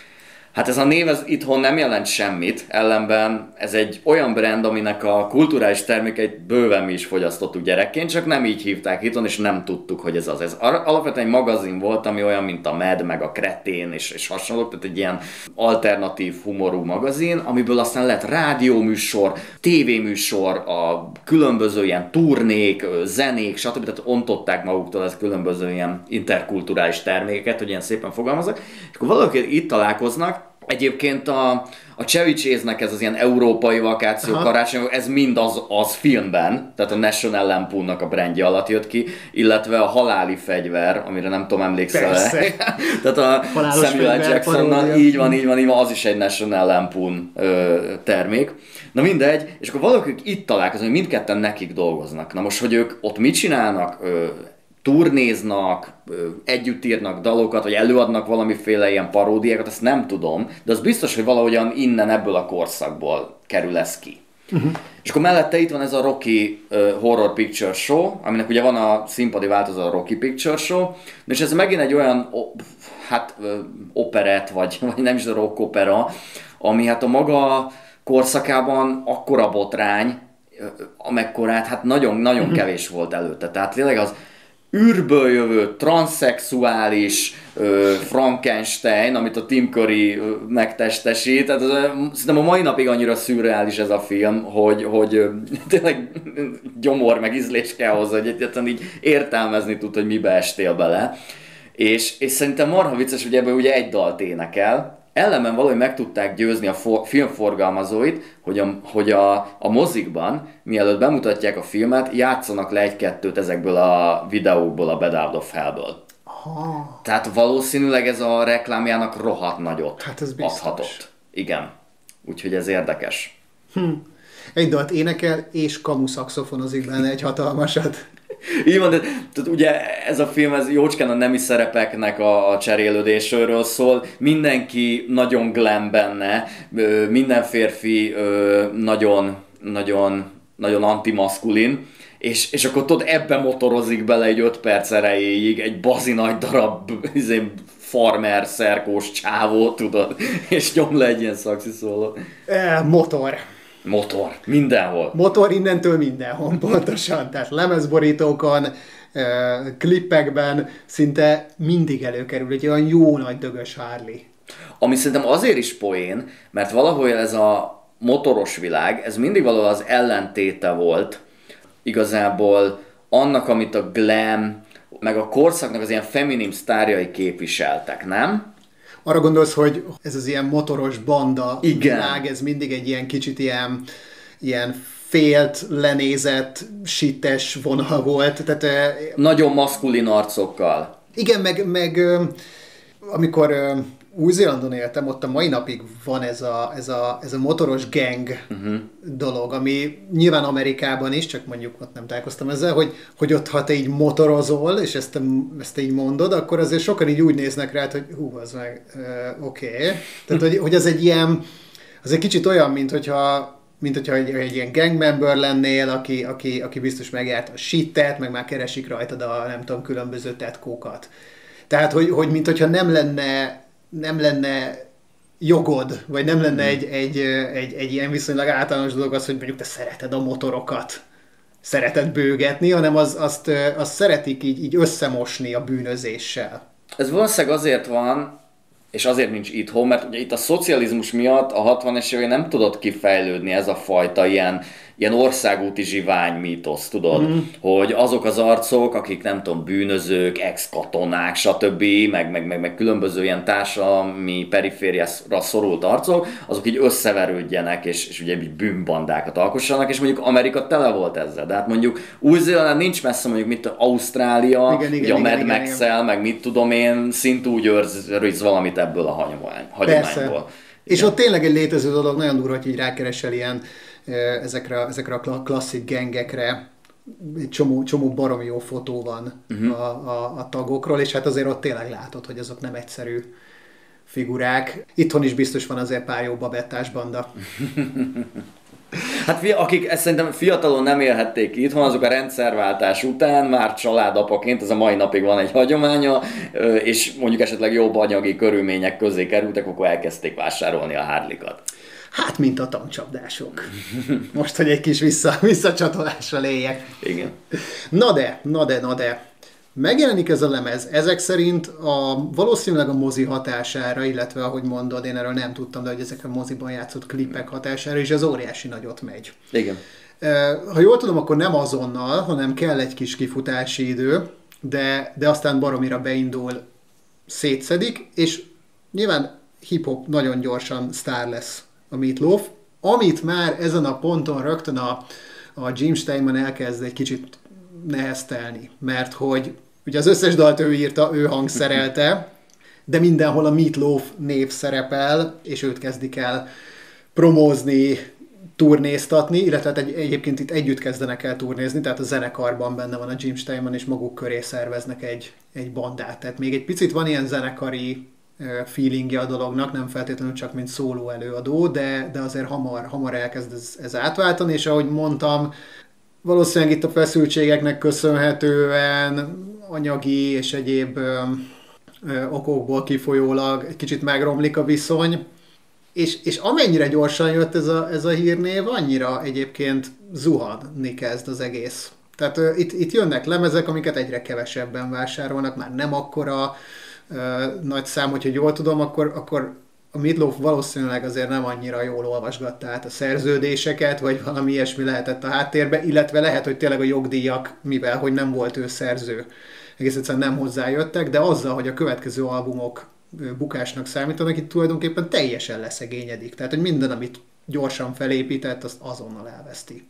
Hát ez a név ez itthon nem jelent semmit, ellenben ez egy olyan brand, aminek a kulturális termékeit bőven mi is fogyasztottuk gyerekként, csak nem így hívták itthon, és nem tudtuk, hogy ez az. Ez alapvetően egy magazin volt, ami olyan, mint a Mad, meg a Kretén, és, és hasonlók, tehát egy ilyen alternatív humorú magazin, amiből aztán lett rádióműsor, tévéműsor, a különböző ilyen turnék, zenék, stb. Tehát ontották maguktól az különböző ilyen interkulturális termékeket, hogy ilyen szépen fogalmazok, és akkor valaki itt találkoznak. Egyébként a, a Chevy Chase-nek ez az ilyen európai vakáció, aha, karácsony, ez mind az, az filmben, tehát a National Lampoon-nak a brandje alatt jött ki, illetve a Haláli fegyver, amire nem tudom, emlékszel. Tehát a halálos Samuel Jacksonnal, így van, így van, így van, az is egy National Lampoon ö, termék. Na mindegy, és akkor valakik itt találkoznak, hogy mindketten nekik dolgoznak. Na most, hogy ők ott mit csinálnak, ö, turnéznak, együtt írnak dalokat, vagy előadnak valamiféle ilyen paródiákat, azt nem tudom, de az biztos, hogy valahogyan innen, ebből a korszakból kerül ez ki. Uh-huh. És akkor mellette itt van ez a Rocky uh, Horror Picture Show, aminek ugye van a színpadi változat, a Rocky Picture Show, és ez megint egy olyan op, hát uh, operett, vagy, vagy nem is a rock opera, ami hát a maga korszakában akkora botrány, uh, amekkorát hát nagyon-nagyon uh-huh. kevés volt előtte. Tehát tényleg az űrből jövő, transzexuális uh, Frankenstein, amit a Tim Curry uh, megtestesít. Tehát uh, szerintem a mai napig annyira szürreális ez a film, hogy, hogy uh, tényleg gyomor meg ízlés kell hozzá, hogy egyáltalán így értelmezni tud, hogy mibe estél bele. És, és szerintem marha vicces, hogy ebből ugye egy dalt énekel. Ellenben valahogy meg tudták győzni a for- filmforgalmazóit, hogy, a, hogy a, a mozikban, mielőtt bemutatják a filmet, játszanak le egy-kettőt ezekből a videókból, a Bad Out of Hell-ből. Aha. Tehát valószínűleg ez a reklámjának rohadt nagyot hát ez adhatott. Igen. Úgyhogy ez érdekes. Hm. Egy dalt énekel, és kamuszaxofonozik benne egy hatalmasat. Így van, de tehát ugye ez a film, ez jócskán a nemi szerepeknek a, a cserélődésről szól, mindenki nagyon glam benne, minden férfi nagyon, nagyon, nagyon antimaszkulin, és, és akkor tudod, ebbe motorozik bele egy öt perc erejéig egy bazi nagy darab izé, farmer, szerkós csávó, tudod, és nyom le egy ilyen szaxiszólót. E, motor. Motor, mindenhol. Motor innentől mindenhol, pontosan. Tehát lemezborítókon, klippekben szinte mindig előkerül egy olyan jó nagy dögös Harley. Ami szerintem azért is poén, mert valahol ez a motoros világ, ez mindig valahol az ellentéte volt igazából annak, amit a glam, meg a korszaknak az ilyen feminim sztárjai képviseltek, nem? Arra gondolsz, hogy ez az ilyen motoros banda igen. világ, ez mindig egy ilyen kicsit ilyen, ilyen félt, lenézett, sittes vonal volt. Tehát, nagyon maszkulin arcokkal. Igen, meg, meg amikor Új-Zélandon éltem, ott a mai napig van ez a, ez a, ez a motoros gang uh-huh. dolog, ami nyilván Amerikában is, csak mondjuk ott nem találkoztam ezzel, hogy, hogy ott ha te így motorozol, és ezt te, ezt te így mondod, akkor azért sokan így úgy néznek rá, hogy hú, az meg uh, oké. Okay. Tehát, hogy, hogy ez egy ilyen, az egy kicsit olyan, mint hogyha mint hogyha egy, egy ilyen gang member lennél, aki, aki, aki biztos megjárt a shittet, meg már keresik rajtad a nem tudom, különböző tetkókat. Tehát, hogy, hogy mint hogyha nem lenne nem lenne jogod, vagy nem lenne egy, egy, egy, egy ilyen viszonylag általános dolog az, hogy mondjuk te szereted a motorokat, szereted bőgetni, hanem az, azt, azt szeretik így, így összemosni a bűnözéssel. Ez valószínűleg azért van, és azért nincs itthon, mert ugye itt a szocializmus miatt a hatvanas években nem tudott kifejlődni ez a fajta ilyen, ilyen országúti zsivány mítosz, tudod? Mm. Hogy azok az arcok, akik nem tudom, bűnözők, ex-katonák, stb., meg, meg, meg, meg különböző ilyen társadalmi perifériára szorult arcok, azok így összeverődjenek, és, és ugye bűnbandákat alkossanak, és mondjuk Amerika tele volt ezzel. De hát mondjuk Új-Zéland nincs messze, mondjuk mit Ausztrália, igen, igen, ugye igen, a Mad Max-el, meg mit tudom én, szint úgy őrz valamit ebből a hagyomány, hagyományból. És ott tényleg egy létező dolog, nagyon durva, hogy így rákeresel ilyen ezekre, ezekre a klasszik gengekre, egy csomó, csomó baromi jó fotó van uh-huh. a, a, a tagokról, és hát azért ott tényleg látod, hogy azok nem egyszerű figurák. Itthon is biztos van azért pár jó babettás banda. Hát akik ezt szerintem fiatalon nem élhették ki itthon, azok a rendszerváltás után már családapaként, ez a mai napig van egy hagyománya, és mondjuk esetleg jobb anyagi körülmények közé kerültek, akkor elkezdték vásárolni a Harley-kat. Hát, mint a tankcsapdások. Most, hogy egy kis vissza, visszacsatolással éljek. Igen. Na de, na de, na de. Megjelenik ez a lemez, ezek szerint a, valószínűleg a mozi hatására, illetve ahogy mondod, én erről nem tudtam, de hogy ezek a moziban játszott klipek hatására, és ez óriási nagyot megy. Igen. Ha jól tudom, akkor nem azonnal, hanem kell egy kis kifutási idő, de, de aztán baromira beindul, szétszedik, és nyilván hip-hop nagyon gyorsan sztár lesz a Meat Loaf, amit már ezen a ponton rögtön a, a Jim Steinman elkezd egy kicsit neheztelni, mert hogy ugye az összes dalt ő írta, ő hangszerelte, de mindenhol a Meat Loaf név szerepel, és őt kezdik el promózni, turnéztatni, illetve egy, egyébként itt együtt kezdenek el turnézni, tehát a zenekarban benne van a Jim Steinman, és maguk köré szerveznek egy, egy bandát. Tehát még egy picit van ilyen zenekari feelingje a dolognak, nem feltétlenül csak mint szóló előadó, de, de azért hamar, hamar elkezd ez, ez átváltani, és ahogy mondtam, valószínűleg itt a feszültségeknek köszönhetően anyagi és egyéb ö, ö, okokból kifolyólag egy kicsit megromlik a viszony, és, és amennyire gyorsan jött ez a, ez a hírnév, annyira egyébként zuhanni kezd az egész. Tehát ö, itt, itt jönnek lemezek, amiket egyre kevesebben vásárolnak, már nem akkora ö, nagy szám, hogyha jól tudom, akkor, akkor a Meat Loaf valószínűleg azért nem annyira jól olvasgatta át a szerződéseket, vagy valami ilyesmi lehetett a háttérbe, illetve lehet, hogy tényleg a jogdíjak, mivel hogy nem volt ő szerző, egész egyszerűen nem hozzájöttek, de azzal, hogy a következő albumok bukásnak számítanak, itt tulajdonképpen teljesen leszegényedik. Tehát, hogy minden, amit gyorsan felépített, azt azonnal elveszti.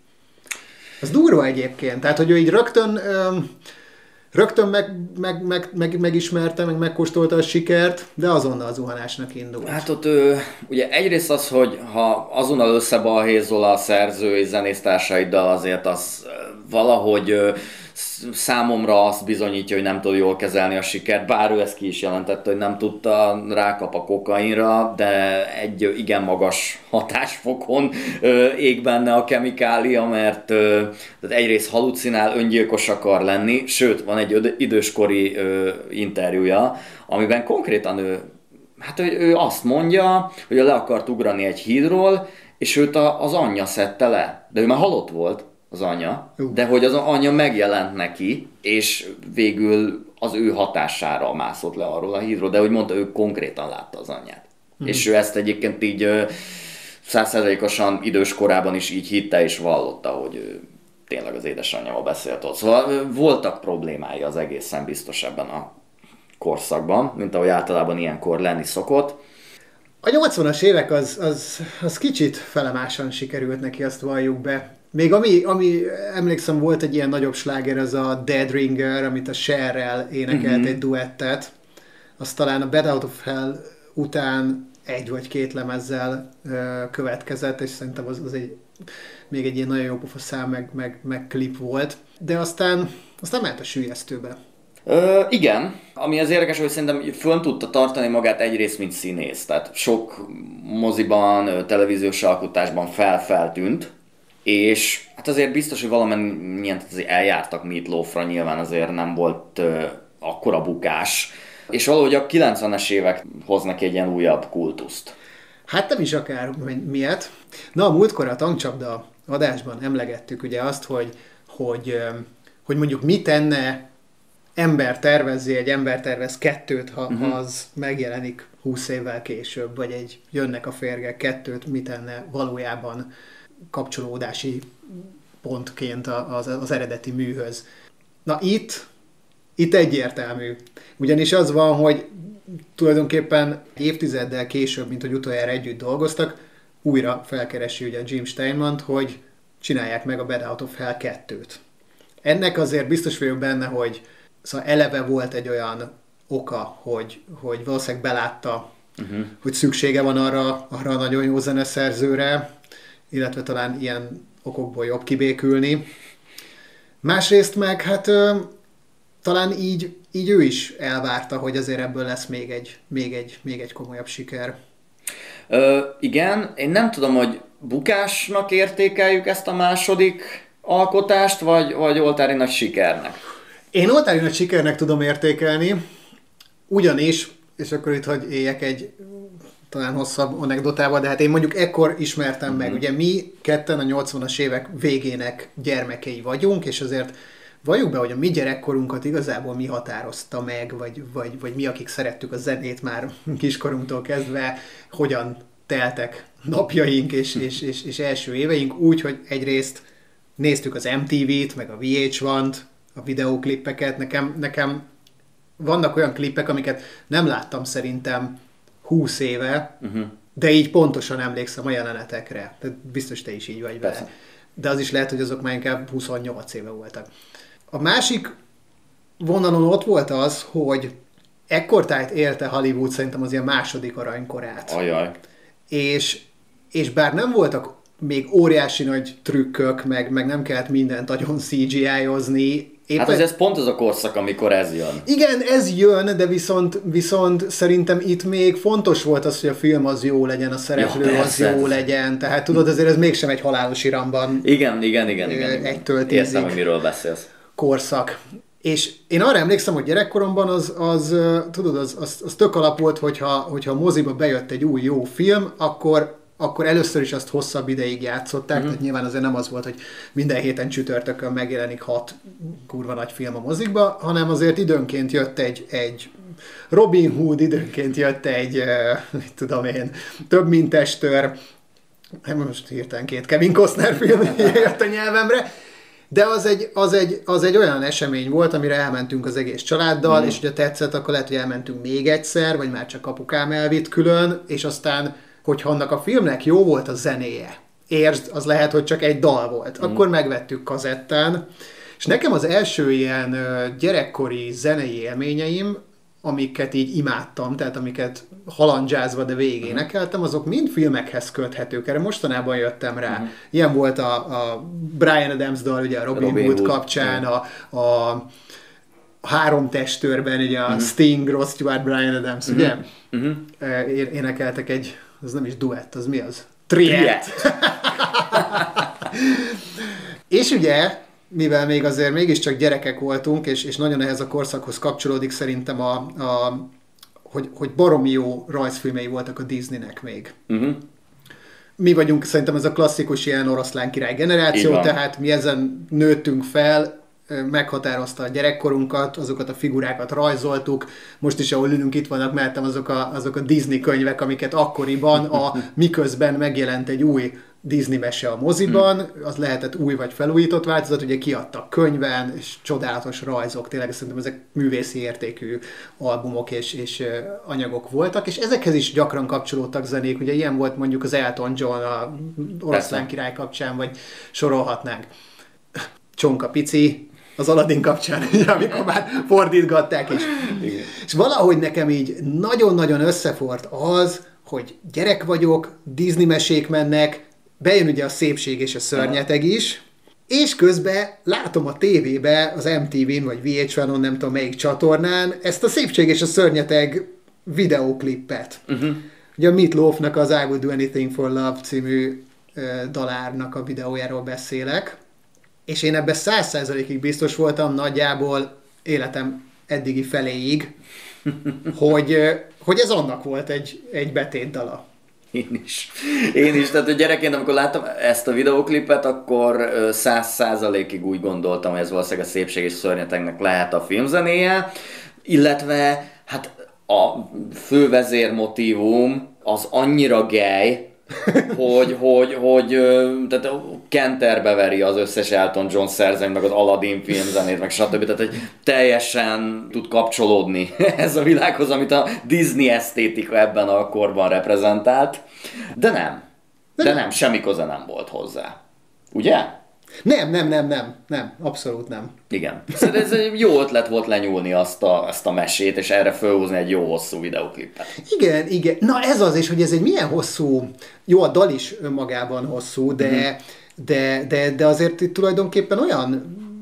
Ez durva egyébként. Tehát, hogy ő így rögtön... Öm, Rögtön meg, meg, meg, meg, megismerte, meg megkóstolta a sikert, de azonnal a zuhanásnak indult. Hát ott ő, ugye egyrészt az, hogy ha azonnal összebalhézol a szerző és zenésztársaiddal, azért az valahogy számomra azt bizonyítja, hogy nem tud jól kezelni a sikert, bár ő ezt ki is jelentette, hogy nem tudta, rákap a kokainra, de egy igen magas hatásfokon ég benne a kemikália, mert tehát egyrészt halucinál, öngyilkos akar lenni, sőt, van egy időskori interjúja, amiben konkrétan ő, hát ő azt mondja, hogy le akart ugrani egy hídról, és őt az anyja szedte le, de ő már halott volt, az anyja, uh. de hogy az anyja megjelent neki, és végül az ő hatására mászott le arról a hídról, de hogy mondta, ő konkrétan látta az anyját. Uh. És ő ezt egyébként így száz százalékosan idős korában is így hitte és vallotta, hogy ő tényleg az édesanyjával beszélt ott. Szóval voltak problémái az egészen biztos ebben a korszakban, mint ahogy általában ilyenkor lenni szokott. A nyolcvanas évek az, az, az kicsit felemásan sikerült neki, azt valljuk be. Még ami, ami, emlékszem, volt egy ilyen nagyobb sláger, az a Dead Ringer, amit a Cher-rel énekelt mm-hmm. egy duettet. Az talán a Bad Out of Hell után egy vagy két lemezzel ö, következett, és szerintem az, az egy, még egy ilyen nagyon jó pofa szám, meg, meg, meg klip volt. De aztán, aztán ment a süllyesztőbe. Ö, igen, ami az érdekes, hogy szerintem fönn tudta tartani magát egyrészt, mint színész. Tehát sok moziban, televíziós alkotásban felfeltűnt, és hát azért biztos, hogy valamennyien azért eljártak Meat Loafra, nyilván azért nem volt uh, akkora bukás. És valahogy a kilencvenes évek hoz neki egy ilyen újabb kultuszt. Hát nem is akár miért. Na, a múltkor a tankcsapda adásban emlegettük ugye azt, hogy, hogy, hogy mondjuk mit tenne ember tervezzi, egy ember tervez kettőt, ha uh-huh. az megjelenik húsz évvel később, vagy egy jönnek a férgek kettőt, mit tenne valójában kapcsolódási pontként az, az eredeti műhöz. Na itt, itt egyértelmű. Ugyanis az van, hogy tulajdonképpen évtizeddel később, mint hogy utoljára együtt dolgoztak, újra felkeresi ugye Jim Steinmant, hogy csinálják meg a Bad Out of Hell kettőt. Ennek azért biztos vagyok benne, hogy szóval eleve volt egy olyan oka, hogy, hogy valószínűleg belátta, uh-huh. hogy szüksége van arra, arra a nagyon jó zeneszerzőre, illetve talán ilyen okokból jobb kibékülni. Másrészt meg, hát ö, talán így, így ő is elvárta, hogy azért ebből lesz még egy, még egy, még egy komolyabb siker. Ö, igen, én nem tudom, hogy bukásnak értékeljük ezt a második alkotást, vagy, vagy oltári nagy sikernek. Én oltári nagy sikernek tudom értékelni, ugyanis, és akkor itt, hogy éljek egy talán hosszabb anekdotával, de hát én mondjuk ekkor ismertem mm-hmm. meg. Ugye mi ketten a nyolcvanas évek végének gyermekei vagyunk, és azért valljuk be, hogy a mi gyerekkorunkat igazából mi határozta meg, vagy, vagy, vagy mi, akik szerettük a zenét már kiskorunktól kezdve, hogyan teltek napjaink és, és, és, és első éveink, úgy, hogy egyrészt néztük az em té vét, meg a vé há egy-t, a videóklippeket. Nekem, nekem vannak olyan klippek, amiket nem láttam szerintem húsz éve, uh-huh. de így pontosan emlékszem a jelenetekre. Tehát biztos te is így vagy vele. De az is lehet, hogy azok már inkább huszonnyolc éve voltak. A másik vonalon ott volt az, hogy ekkortájt élte Hollywood szerintem az ilyen második aranykorát. Ajaj. És, és bár nem voltak még óriási nagy trükkök, meg, meg nem kellett mindent nagyon cé gé í-ozni. Éppen... Hát ez pont az a korszak, amikor ez jön. Igen, ez jön, de viszont, viszont szerintem itt még fontos volt az, hogy a film az jó legyen, a szereplő ja, az jó legyen. Tehát tudod, azért ez mégsem egy halálos iramban. Igen, igen, igen. igen, igen. Egytől tízig. Értem, hogy miről beszélsz. Korszak. És én arra emlékszem, hogy gyerekkoromban az, az tudod, az, az, az tök alap volt, hogyha, hogyha a moziba bejött egy új jó film, akkor akkor először is azt hosszabb ideig játszották, mm-hmm. tehát nyilván azért nem az volt, hogy minden héten csütörtökön megjelenik hat kurva nagy film a mozikba, hanem azért időnként jött egy, egy Robin Hood, időnként jött egy, mit tudom én, Több mint testőr, most hirtelen két Kevin Costner film jött a nyelvemre, de az egy, az, egy, az egy olyan esemény volt, amire elmentünk az egész családdal, mm. és ugye tetszett, akkor lehet, hogy elmentünk még egyszer, vagy már csak apukám elvitt külön, és aztán hogyha annak a filmnek jó volt a zenéje, értsd, az lehet, hogy csak egy dal volt. Mm. Akkor megvettük kazettán, és nekem az első ilyen gyerekkori zenei élményeim, amiket így imádtam, tehát amiket halandzsázva, de végig énekeltem, azok mind filmekhez köthetők. Erre mostanában jöttem rá. Mm. Ilyen volt a, a Bryan Adams dal, ugye a Robin, Robin Hood, Hood kapcsán, a, a Három testőrben, ugye a mm. Sting, Ross Stewart, Bryan Adams, mm-hmm. ugye? Mm-hmm. Énekeltek egy, az nem is duett, az mi az? Triet! És ugye, mivel még azért mégiscsak gyerekek voltunk, és, és nagyon ehhez a korszakhoz kapcsolódik szerintem, a, a, hogy, hogy baromi jó rajzfilmei voltak a Disneynek még. Uh-huh. Mi vagyunk szerintem ez a klasszikus ilyen oroszlán király generáció, tehát mi ezen nőttünk fel, meghatározta a gyerekkorunkat, azokat a figurákat rajzoltuk. Most is, ahol ülünk, itt vannak mellettem azok a, azok a Disney könyvek, amiket akkoriban, a, miközben megjelent egy új Disney mese a moziban, az lehetett új vagy felújított változat, ugye kiadtak könyven, és csodálatos rajzok, tényleg szerintem ezek művészi értékű albumok és, és anyagok voltak, és ezekhez is gyakran kapcsolódtak zenék, ugye ilyen volt mondjuk az Elton John a Oroszlán király kapcsán, vagy sorolhatnánk. Csonka pici, az Aladdin kapcsán, amikor már fordítgatták is. Igen. És valahogy nekem így nagyon-nagyon összefort az, hogy gyerek vagyok, Disney mesék mennek, bejön ugye a Szépség és a Szörnyeteg is, és közben látom a tévébe, az em té vén vagy vé há egy-on, nem tudom melyik csatornán, ezt a Szépség és a Szörnyeteg videóklippet. Uh-huh. Ugye a Meat Loafnak az I Would Do Anything for Love című uh, dalárnak a videójáról beszélek, és én ebben száz százalékig biztos voltam nagyjából életem eddigi feléig, hogy, hogy ez annak volt egy, egy betétdala. Én is. Én is. Tehát gyerekként, amikor láttam ezt a videóklipet, akkor száz százalékig úgy gondoltam, hogy ez valószínűleg a Szépség és Szörnyetegnek lehet a filmzenéje, illetve hát a fővezér motívum az annyira gej, hogy, hogy, hogy tehát kenterbe veri az összes Elton John szerzeményt, meg az Aladdin filmzenét, meg stb. Tehát hogy teljesen tud kapcsolódni ez a világhoz, amit a Disney esztétika ebben a korban reprezentált. De nem. De nem, semmi köze nem volt hozzá. Ugye? Nem, nem, nem, nem, nem, abszolút nem. Igen. Szóval ez egy jó ötlet volt lenyúlni azt a, azt a mesét, és erre felhúzni egy jó hosszú videóklipet. Igen, igen. Na ez az is, hogy ez egy milyen hosszú, jó, a dal is önmagában hosszú, de, mm-hmm. de, de, de azért itt tulajdonképpen olyan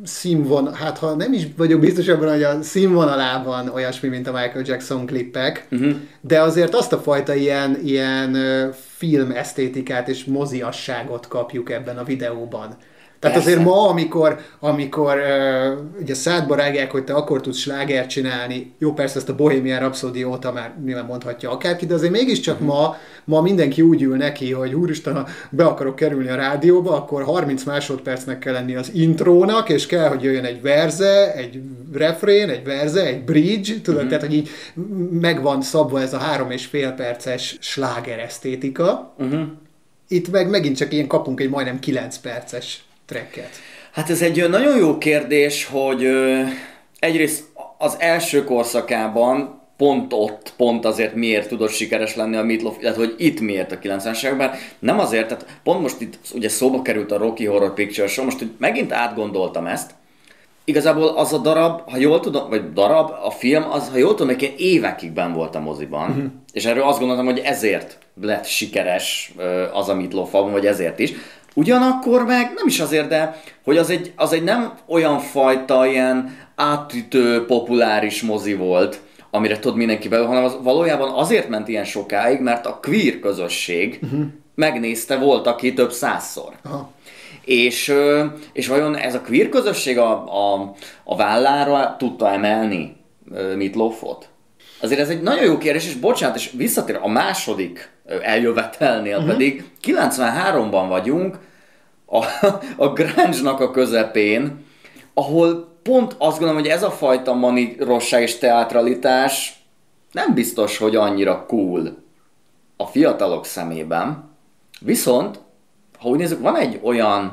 színvon, hát ha nem is vagyok biztos abban, hogy a színvonalában olyasmi, mint a Michael Jackson klippek, uh-huh. de azért azt a fajta ilyen, ilyen film esztétikát és moziasságot kapjuk ebben a videóban. Tehát Persze. azért ma, amikor, amikor uh, ugye szádba rágják, hogy te akkor tudsz slágert csinálni, jó, persze ezt a Bohemian Rhapsody óta már nyilván mondhatja akárki, de azért mégiscsak uh-huh. ma, ma mindenki úgy ül neki, hogy úristen, ha be akarok kerülni a rádióba, akkor harminc másodpercnek kell lenni az intrónak, és kell, hogy jöjjön egy verze, egy refrén, egy verze, egy bridge, tudod, uh-huh. tehát, hogy így megvan szabva ez a három és fél perces sláger esztétika. Uh-huh. Itt meg megint csak ilyen kapunk egy majdnem kilenc perces tracket. Hát ez egy nagyon jó kérdés, hogy ö, egyrészt az első korszakában pont ott, pont azért miért tudott sikeres lenni a Meat Loaf, illetve hogy itt miért a kilencvenes években. Nem azért, tehát pont most itt ugye szóba került a Rocky Horror Picture Show, most hogy megint átgondoltam ezt. Igazából az a darab, ha jól tudom, vagy darab, a film, az, ha jól tudom, hogy én évekig benn volt a moziban, uh-huh. és erről azt gondoltam, hogy ezért lett sikeres az a Meat Loaf album, vagy ezért is. Ugyanakkor meg nem is azért, de hogy az egy, az egy nem olyan fajta ilyen átütő, populáris mozi volt, amire tudod mindenki belül, hanem az valójában azért ment ilyen sokáig, mert a queer közösség uh-huh. megnézte, volt aki több százszor. Aha. És, és vajon ez a queer közösség a, a, a vállára tudta emelni Meat Loafot? Azért ez egy nagyon jó kérdés, és bocsánat, és visszatér a második eljövetelnél uh-huh. pedig kilencvenháromban vagyunk, a, a grunge-nak a közepén, ahol pont azt gondolom, hogy ez a fajta manírosság és teatralitás nem biztos, hogy annyira cool a fiatalok szemében. Viszont, ha úgy nézzük, van egy olyan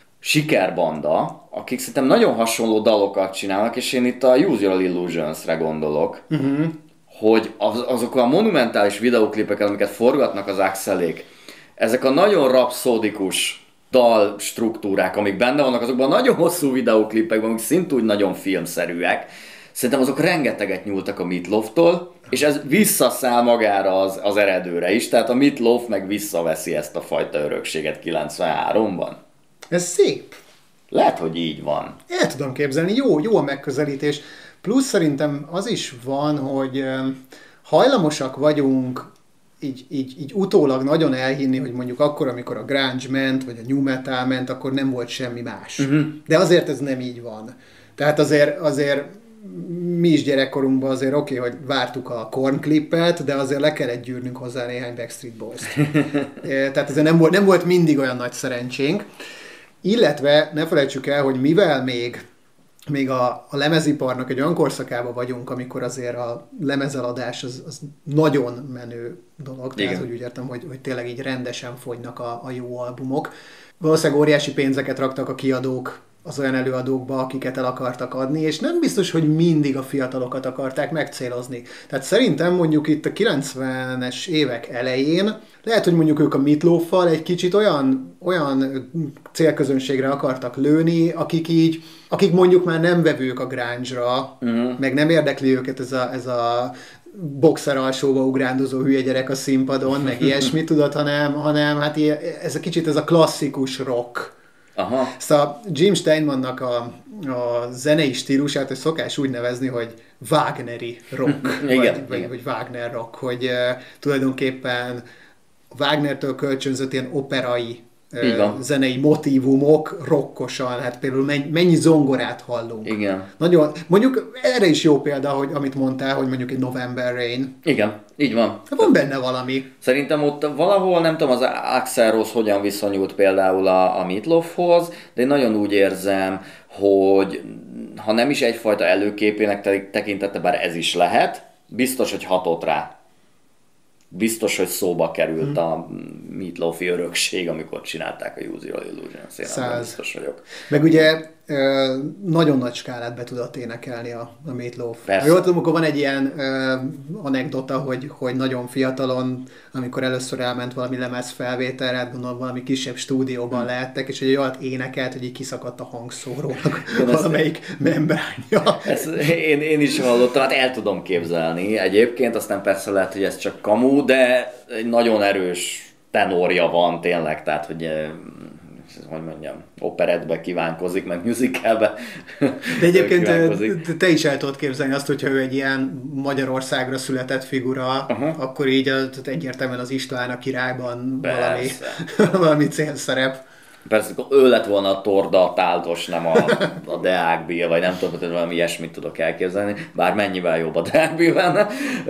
sikerbanda, akik szerintem nagyon hasonló dalokat csinálnak, és én itt a Use Your Illusions-re gondolok, uh-huh. hogy az, azok a monumentális videóklipeket, amiket forgatnak az Axelék, ezek a nagyon rapszódikus dal struktúrák, amik benne vannak, azokban a nagyon hosszú videóklipekben, amik szintúgy nagyon filmszerűek, szerintem azok rengeteget nyúltak a Meat Loaftól, és ez visszaszáll magára az, az eredőre is, tehát a Meat Loaf meg visszaveszi ezt a fajta örökséget kilencvenháromban. Ez szép. Lehet, hogy így van. El tudom képzelni, jó, jó a megközelítés. Plusz szerintem az is van, hogy hajlamosak vagyunk így, így, így utólag nagyon elhinni, hogy mondjuk akkor, amikor a grunge ment, vagy a new metal ment, akkor nem volt semmi más. Uh-huh. De azért ez nem így van. Tehát azért, azért mi is gyerekkorunkban azért oké, okay, hogy vártuk a Korn klippet, de azért le kellett gyűrnünk hozzá néhány Backstreet Boys-t. Tehát ez nem volt, nem volt mindig olyan nagy szerencsénk. Illetve ne felejtsük el, hogy mivel még még a, a lemeziparnak egy olyan korszakában vagyunk, amikor azért a lemezeladás az, az nagyon menő dolog, igen. Tehát hogy úgy értem, hogy, hogy tényleg így rendesen fogynak a, a jó albumok. Valószínűleg óriási pénzeket raktak a kiadók az olyan előadókba, akiket el akartak adni, és nem biztos, hogy mindig a fiatalokat akarták megcélozni. Tehát szerintem mondjuk itt a kilencvenes évek elején lehet, hogy mondjuk ők a Meat Loaf-val egy kicsit olyan, olyan célközönségre akartak lőni, akik így, akik mondjuk már nem vevők a grunge-ra, uh-huh. meg nem érdekli őket ez a, ez a boxer alsóba ugrándozó hülye gyerek a színpadon, meg ilyesmi, tudod, hanem, hanem hát ez a kicsit ez a klasszikus rock. Aha. Szóval Jim Steinmannak a, a zenei stílusát hogy szokás úgy nevezni, hogy Wagneri rock, igen, vagy, igen. Vagy, vagy Wagner rock, hogy uh, tulajdonképpen Wagnertől kölcsönzött ilyen operai uh, zenei motívumok rockosan, hát például mennyi, mennyi zongorát hallunk. Igen. Nagyon, mondjuk erre is jó példa, hogy amit mondtál, hogy mondjuk egy November Rain. Igen, így van. Hát van benne valami. Szerintem ott valahol, nem tudom, az Axl Rose hogyan viszonyult például a, a Meat Loafhoz, de én nagyon úgy érzem, hogy ha nem is egyfajta előképének tekintette, bár ez is lehet, biztos, hogy hatott rá. Biztos, hogy szóba került hmm. a Meat Loaf-i örökség, amikor csinálták a Use Your Illusions. Én abban biztos vagyok. Meg ugye nagyon nagy skálát be tudott énekelni a, a Meat Loaf. Ha jól tudom, akkor van egy ilyen uh, anekdota, hogy, hogy nagyon fiatalon, amikor először elment valami lemez felvételre, hát gondolom valami kisebb stúdióban hmm. lehettek, és egy olyat énekelt, hogy így kiszakadt a hangszórónak valamelyik membránja. Én, én is hallottam, hát el tudom képzelni egyébként, aztán persze lehet, hogy ez csak kamu, de egy nagyon erős tenorja van tényleg, tehát hogy hogy mondjam, operettbe kívánkozik, meg musicalbe De egyébként te is el tudod képzelni azt, hogyha ő egy ilyen Magyarországra született figura, uh-huh. akkor így az, egyértelműen az István a királyban valami, valami célszerep. Persze, ő lett volna a Torda, a Táldos, nem a, a Deák Bill, vagy nem tudom, hogy valami ilyesmit tudok elképzelni, bár mennyivel jobb a Deák Bill benne.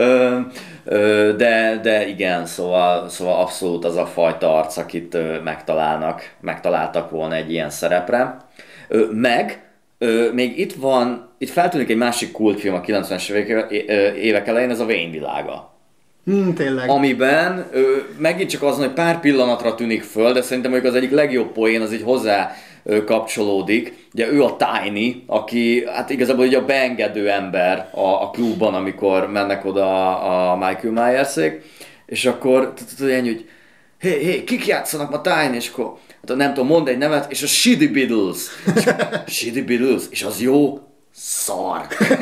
De, de igen, szóval, szóval abszolút az a fajta arc, akit megtalálnak, megtaláltak volna egy ilyen szerepre. Meg, még itt van, itt feltűnik egy másik kultfilm a kilencvenes évek elején, ez a Wayne világa. Hmm, tényleg. Amiben ö, megint csak az, hogy pár pillanatra tűnik föl, de szerintem mondjuk az egyik legjobb poén az így hozzá ö, kapcsolódik. Ugye ő a Tiny, aki hát igazából ugye a beengedő ember a, a klubban, amikor mennek oda a Michael Myersék, és akkor ennyi, hogy hé, hé, kik játszanak ma Tiny, és akkor hát nem tudom, mondd egy nevet, és a Shitty Beatles. Shitty Beatles, és az jó? Szar.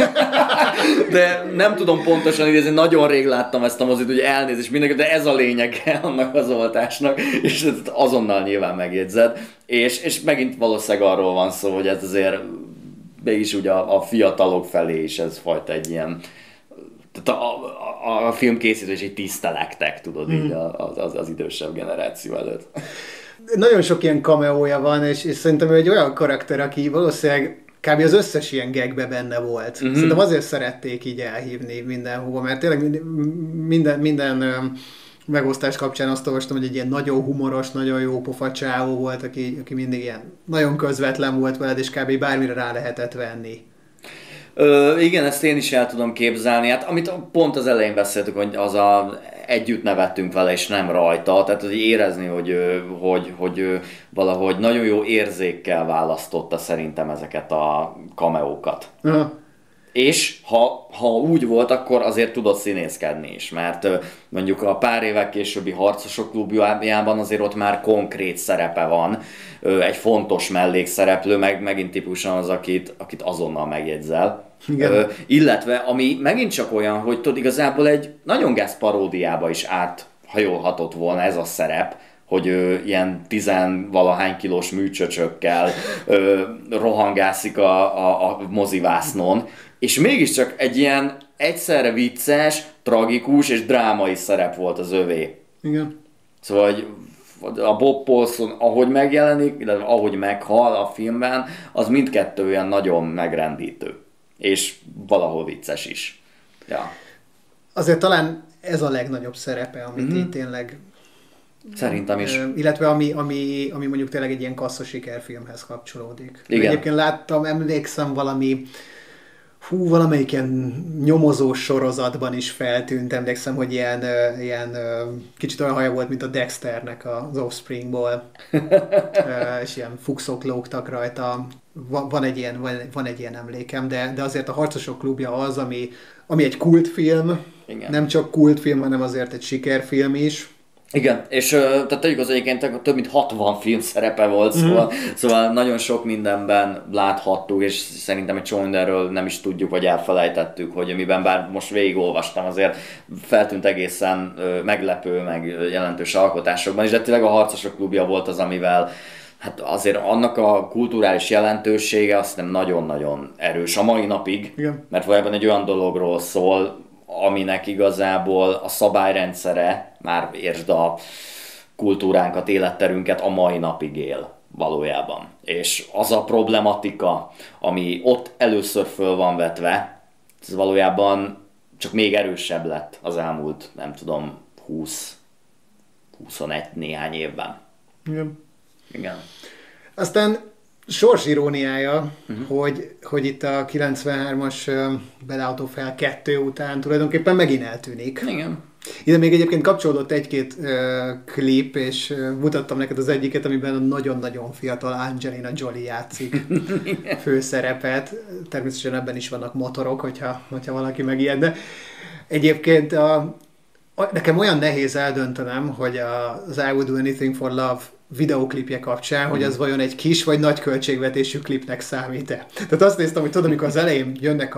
De nem tudom pontosan idézni, nagyon rég láttam ezt a mozit, hogy elnézést mindenki, de ez a lényege annak az oltásnak, és azonnal nyilván megjegyzed. És, és megint valószínűleg arról van szó, hogy ez azért mégis ugye a, a fiatalok felé is ez fajta egy ilyen, tehát a, a, a filmkészítés egy tisztelektek, tudod, mm. így az, az, az idősebb generáció előtt. Nagyon sok ilyen cameója van, és, és szerintem ő egy olyan karakter, aki valószínűleg kb. Az összes ilyen gagbe benne volt. Uh-huh. Szerintem azért szerették így elhívni mindenhova, mert tényleg minden, minden, minden megosztás kapcsán azt olvastam, hogy egy ilyen nagyon humoros, nagyon jó pofa csávó volt, aki, aki mindig ilyen nagyon közvetlen volt veled, és kb. Bármire rá lehetett venni. Ö, igen, ezt én is el tudom képzelni. Hát amit pont az elején beszéltük, hogy az a együtt nevettünk vele, és nem rajta. Tehát hogy érezni, hogy, hogy, hogy valahogy nagyon jó érzékkel választotta szerintem ezeket a cameókat. Uh-huh. És ha, ha úgy volt, akkor azért tudott színészkedni is, mert mondjuk a pár évek későbbi Harcosok klubjában azért ott már konkrét szerepe van, egy fontos mellékszereplő, meg megint típusan az, akit, akit azonnal megjegyzel. Igen. Illetve, ami megint csak olyan, hogy tudod, igazából egy nagyon gáz paródiába is áthajolhatott volna ez a szerep, hogy ö, ilyen tizenvalahány kilós műcsöcsökkel ö, rohangászik a, a, a mozivásznon, és mégiscsak egy ilyen egyszerre vicces, tragikus és drámai szerep volt az övé. Igen. Szóval hogy a Bob Paulson, ahogy megjelenik, illetve ahogy meghal a filmben, az mindkettő olyan nagyon megrendítő. És valahol vicces is. Ja. Azért talán ez a legnagyobb szerepe, amit mm-hmm. így tényleg... Szerintem is. Illetve ami, ami, ami mondjuk tényleg egy ilyen kassza sikerfilmhez kapcsolódik. Igen. Egyébként láttam, emlékszem valami, hú, valamelyik ilyen nyomozós sorozatban is feltűnt, emlékszem, hogy ilyen, ilyen kicsit olyan haja volt, mint a Dexternek az Offspringból, és ilyen fuxok lógtak rajta. Van, van, egy ilyen, van, van egy ilyen emlékem, de, de azért a Harcosok klubja az, ami, ami egy kultfilm, igen. Nem csak kultfilm, hanem azért egy sikerfilm is. Igen, és tehát tegyük az egyébként több mint hatvan film szerepe volt, szóval, mm. szóval nagyon sok mindenben láthattuk, és szerintem egy csomó mindenről nem is tudjuk, vagy elfelejtettük, hogy amiben bár most végigolvastam, azért feltűnt egészen meglepő, meg jelentős alkotásokban is, de tényleg a Harcosok klubja volt az, amivel hát azért annak a kulturális jelentősége azt nem nagyon-nagyon erős a mai napig, igen. Mert valójában egy olyan dologról szól, aminek igazából a szabályrendszere, már értsd a kultúránkat, életterünket a mai napig él valójában. És az a problematika, ami ott először föl van vetve, ez valójában csak még erősebb lett az elmúlt, nem tudom, húsz-huszonegy néhány évben. Igen. Igen. Aztán sorsiróniája, uh-huh. hogy, hogy itt a kilencvenhármas Bad Out of Hell kettő után tulajdonképpen megint eltűnik. Igen. Ide még egyébként kapcsolódott egy-két uh, klip, és uh, mutattam neked az egyiket, amiben a nagyon-nagyon fiatal Angelina Jolie játszik főszerepet. Természetesen ebben is vannak motorok, hogyha, hogyha valaki megijedne. Egyébként a, a, nekem olyan nehéz eldöntenem, hogy a, az I Would Do Anything for Love videóklipje kapcsán, hogy az vajon egy kis vagy nagy költségvetésű klipnek számít-e. Tehát azt néztem, hogy tudod, amikor az elején jönnek a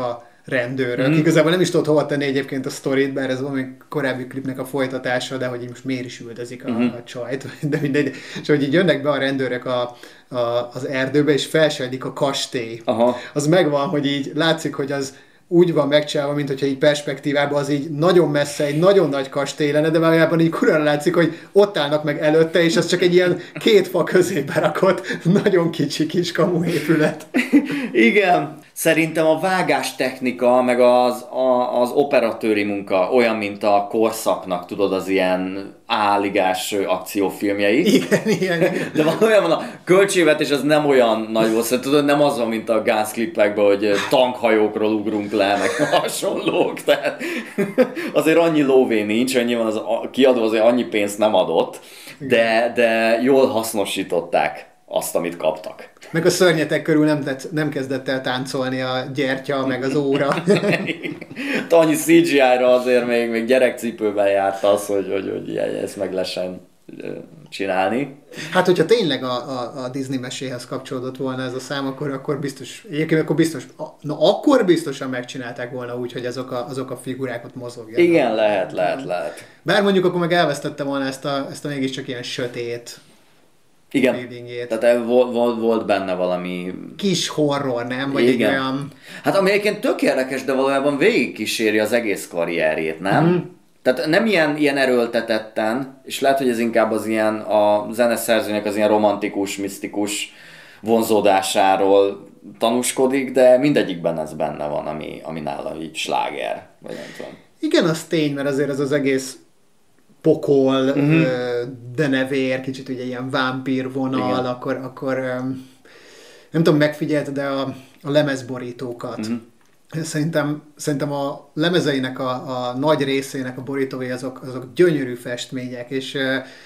rendőrök. Mm. Igazából nem is tudod hova tenni egyébként a sztorit, bár ez valami korábbi klipnek a folytatása, de hogy így most miért is üldözik a, mm. a csajt, de mindegy. És hogy így jönnek be a rendőrök a, a, az erdőbe, és felsejlik a kastély. Aha. Az megvan, hogy így látszik, hogy az úgy van megcsinálva, mint hogyha így perspektívában az így nagyon messze egy nagyon nagy kastély lenne, de valójában így kurán látszik, hogy ott állnak meg előtte, és az csak egy ilyen két fa közé berakott, nagyon kicsi kis kamuépület. Igen. Szerintem a vágás technika, meg az, a, az operatőri munka olyan, mint a korszaknak, tudod, az ilyen áligás akciófilmjei. Igen, igen, igen. De valójában a költségvetés az nem olyan nagy volt, szóval tudod, nem az van, mint a Guns klipekben, hogy tankhajókról ugrunk le, meg hasonlók, tehát azért annyi lóvé nincs, annyi van, az a kiadó azért annyi pénzt nem adott, de, de jól hasznosították azt, amit kaptak. Meg a szörnyetek körül nem, tett, nem kezdett el táncolni a gyertya, meg az óra. Annyi cé gé í-ra azért még, még gyerekcipőben járt az, hogy, hogy, hogy ezt meg lehessen csinálni. Hát, hogyha tényleg a, a, a Disney meséhez kapcsolódott volna ez a szám, akkor, akkor biztos, egyébként akkor biztos, na akkor biztosan megcsinálták volna úgy, hogy azok a, azok a figurákat mozogjanak. Igen, lehet, lehet, lehet. Bár mondjuk akkor meg elvesztette volna ezt a, ezt a mégiscsak ilyen sötét, igen, tehát volt, volt benne valami... kis horror, nem? Vagy igen. Egy olyan... Hát ami egyébként tök érdekes, de valójában végigkíséri az egész karrierjét, nem? Mm. Tehát nem ilyen, ilyen erőltetetten, és lehet, hogy ez inkább az ilyen, a zeneszerzőnek az ilyen romantikus, misztikus vonzódásáról tanúskodik, de mindegyikben ez benne van, ami, ami nála így sláger, vagy nem tudom. Igen, az tény, mert azért ez az egész pokol, uh-huh. denevér, kicsit ugye ilyen vámpír vonal, akkor, akkor nem tudom, megfigyelt, de a, a lemezborítókat. Uh-huh. Szerintem, szerintem a lemezeinek a, a nagy részének a borítói azok, azok gyönyörű festmények, és,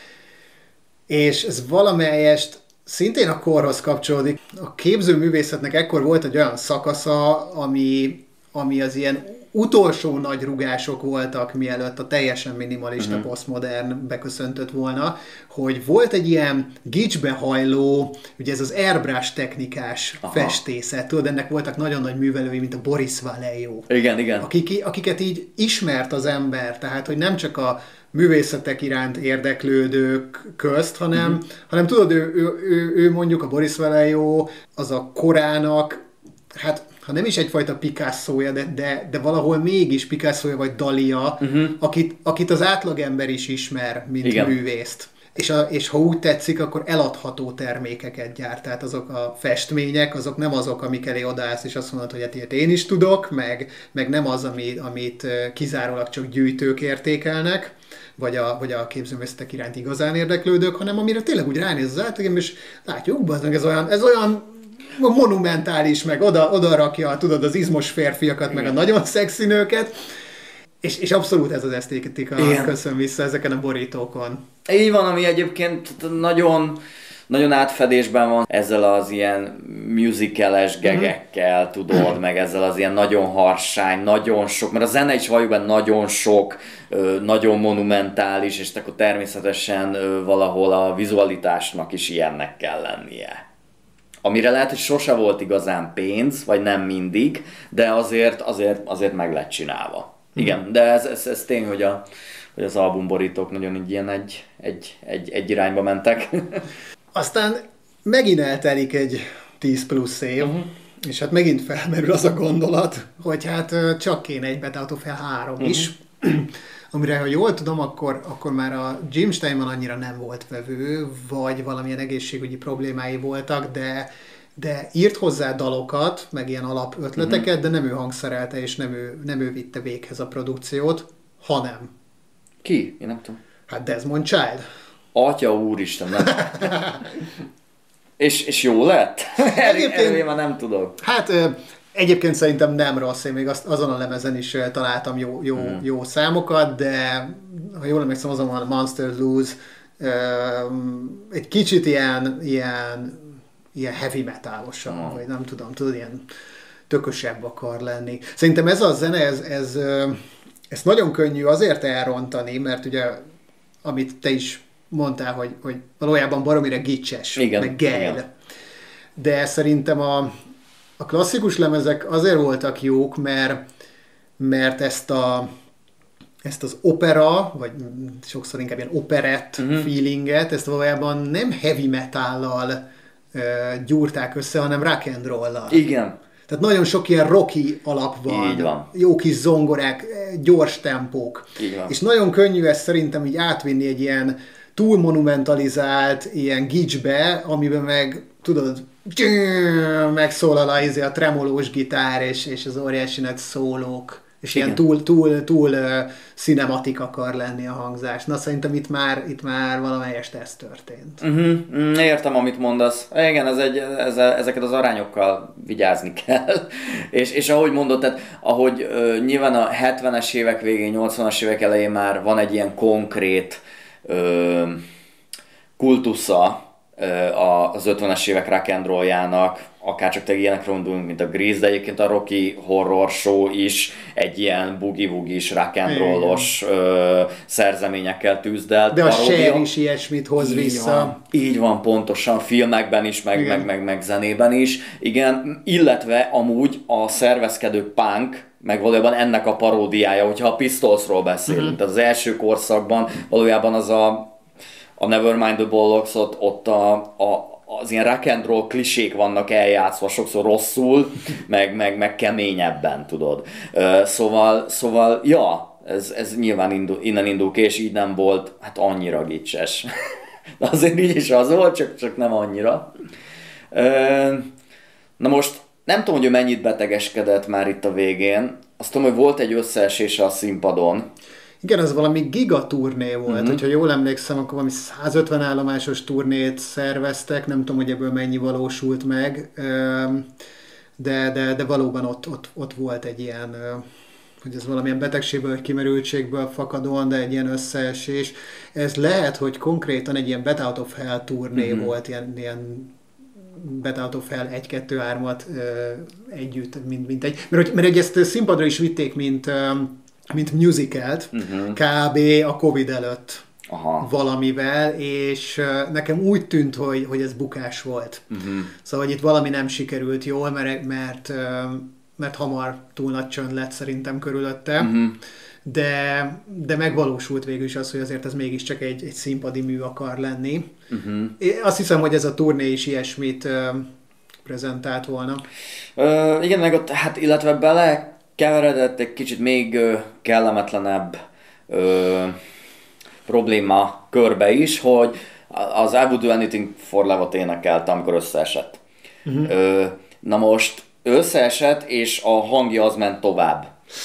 és ez valamelyest szintén a korhoz kapcsolódik. A képzőművészetnek ekkor volt egy olyan szakasza, ami, ami az ilyen utolsó nagy rugások voltak, mielőtt a teljesen minimalista uh-huh. posztmodern beköszöntött volna, hogy volt egy ilyen gicsbe hajló, ugye ez az airbrush technikás aha. festészet, tudod, ennek voltak nagyon nagy művelői, mint a Boris Vallejo. Igen, igen. Akik, akiket így ismert az ember, tehát, hogy nem csak a művészetek iránt érdeklődők közt, hanem, uh-huh. hanem tudod, ő, ő, ő, ő mondjuk a Boris Vallejo, az a korának, hát ha nem is egyfajta Picasso-ja, de, de, de valahol mégis Picasso-ja vagy Dalia, uh-huh. akit, akit az átlagember is ismer, mint igen. művészt. És, a, és ha úgy tetszik, akkor eladható termékeket gyárt. Tehát azok a festmények, azok nem azok, amik elé odaállsz, és azt mondod, hogy hát ilyet én is tudok, meg, meg nem az, ami, amit kizárólag csak gyűjtők értékelnek, vagy a, vagy a képzőművészetek iránt igazán érdeklődők, hanem amire tényleg úgy ránéz az átlagember, és látjuk, ez olyan, ez olyan monumentális, meg oda, oda rakja, tudod, az izmos férfiakat, igen. meg a nagyon szexi nőket, és, és abszolút ez az esztétika köszön vissza ezeken a borítókon. Így van, ami egyébként nagyon, nagyon átfedésben van ezzel az ilyen musicales gegekkel, mm. tudod, meg ezzel az ilyen nagyon harsány, nagyon sok, mert a zene is valójában nagyon sok, nagyon monumentális, és akkor természetesen valahol a vizualitásnak is ilyennek kell lennie. Amire lehet, hogy sose volt igazán pénz, vagy nem mindig, de azért, azért, azért meg lett csinálva. Igen, de ez, ez, ez tény, hogy, a, hogy az albumborítók nagyon így ilyen egy, egy, egy, egy irányba mentek. Aztán megint eltelik egy tíz plusz év, uh-huh. és hát megint felmerül az a gondolat, hogy hát csak kéne egy Beethoven három uh-huh. is, amire, ha jól tudom, akkor, akkor már a Jim Steinman annyira nem volt vevő, vagy valamilyen egészségügyi problémái voltak, de, de írt hozzá dalokat, meg ilyen alapötleteket, uh-huh. de nem ő hangszerelte, és nem ő, nem ő vitte véghez a produkciót, hanem... Ki? Én nem tudom. Hát Desmond Child. Atya úristen, nem. és, és jó lett? Egyébként már nem tudok. Hát... Egyébként szerintem nem rossz, én még azt, azon a lemezen is találtam jó, jó, hmm. jó számokat, de ha jól emlékszem, azon van a Monster Blues, egy kicsit ilyen, ilyen, ilyen heavy metalosabb, hmm. vagy nem tudom, tudod, ilyen tökösebb akar lenni. Szerintem ez a zene, ez, ez, ez nagyon könnyű azért elrontani, mert ugye, amit te is mondtál, hogy, hogy valójában baromira gicses, igen, meg gejl. De szerintem a A klasszikus lemezek azért voltak jók, mert, mert ezt a ezt az opera, vagy sokszor inkább ilyen operett uh-huh. feelinget, ezt valójában nem heavy metállal uh, gyúrták össze, hanem rock and roll-lal. Igen. Tehát nagyon sok ilyen rocky alap van. Így van. Jó kis zongorák, gyors tempók. Így van. És nagyon könnyű ezt szerintem így átvinni egy ilyen túl monumentalizált ilyen gicsbe, amiben meg, tudod, megszólal a, a tremolós gitár, és, és az óriási nagy szólók. És igen. ilyen túl, túl, túl uh, cinematik akar lenni a hangzás. Na szerintem itt már, itt már valamelyest ez történt. Uh-huh. Értem, amit mondasz. Igen, ez egy, ez, ezeket az arányokkal vigyázni kell. és, és ahogy mondod, tehát, ahogy uh, nyilván a hetvenes évek végén, nyolcvanas évek elején már van egy ilyen konkrét uh, kultusza uh, az ötvenes évek rock and rolljának, akár csak te ilyenekre gondolunk, mint a Grease, de egyébként a Rocky Horror Show is egy ilyen boogie-woogie-s, rock and roll-os ö, szerzeményekkel tűzdelt. De a Cher is ilyesmit hoz így vissza. Van, így van, pontosan, filmekben is, meg, meg, meg, meg zenében is. Igen, illetve amúgy a szervezkedő punk, meg valójában ennek a paródiája, hogyha a Pistolsról beszélünk. Uh-huh. Tehát az első korszakban valójában az a, a Nevermind the Bollocks, ott, ott a, a az ilyen rock and roll klisék vannak eljátszva, sokszor rosszul, meg, meg, meg keményebben, tudod. Uh, szóval, szóval, ja, ez, ez nyilván indul, innen indul ki, és így nem volt hát annyira gicses. De azért így is az volt, csak, csak nem annyira. Uh, na most nem tudom, hogy ő mennyit betegeskedett már itt a végén. Azt tudom, hogy volt egy összeesése a színpadon. Igen, az valami gigaturné volt, mm-hmm. hogyha jól emlékszem, akkor valami százötven állomásos turnét szerveztek, nem tudom, hogy ebből mennyi valósult meg, de, de, de valóban ott, ott, ott volt egy ilyen, hogy ez valamilyen betegségből, vagy kimerültségből fakadóan, de egy ilyen összeesés. Ez lehet, hogy konkrétan egy ilyen Bet Out of Hell turné mm-hmm. volt, ilyen, ilyen Bet Out of Hell egy kettő hármat együtt, mint, mint egy, mert, mert ezt színpadra is vitték, mint mint musicalt, uh-huh. kb. A Covid előtt Aha. valamivel, és uh, nekem úgy tűnt, hogy, hogy ez bukás volt. Uh-huh. Szóval, hogy itt valami nem sikerült jól, mert, mert, uh, mert hamar túl nagy csönd lett szerintem körülötte, uh-huh. de, de megvalósult végül is az, hogy azért ez mégiscsak egy, egy színpadi mű akar lenni. Uh-huh. Én azt hiszem, hogy ez a turné is ilyesmit uh, prezentált volna. Uh, igen, meg ott, hát illetve bele keveredett egy kicsit még ö, kellemetlenebb ö, probléma körbe is, hogy az I Would Do Anything for Love-ot énekelte, amikor összeesett. Uh-huh. Ö, na most összeesett, és a hangja az ment tovább.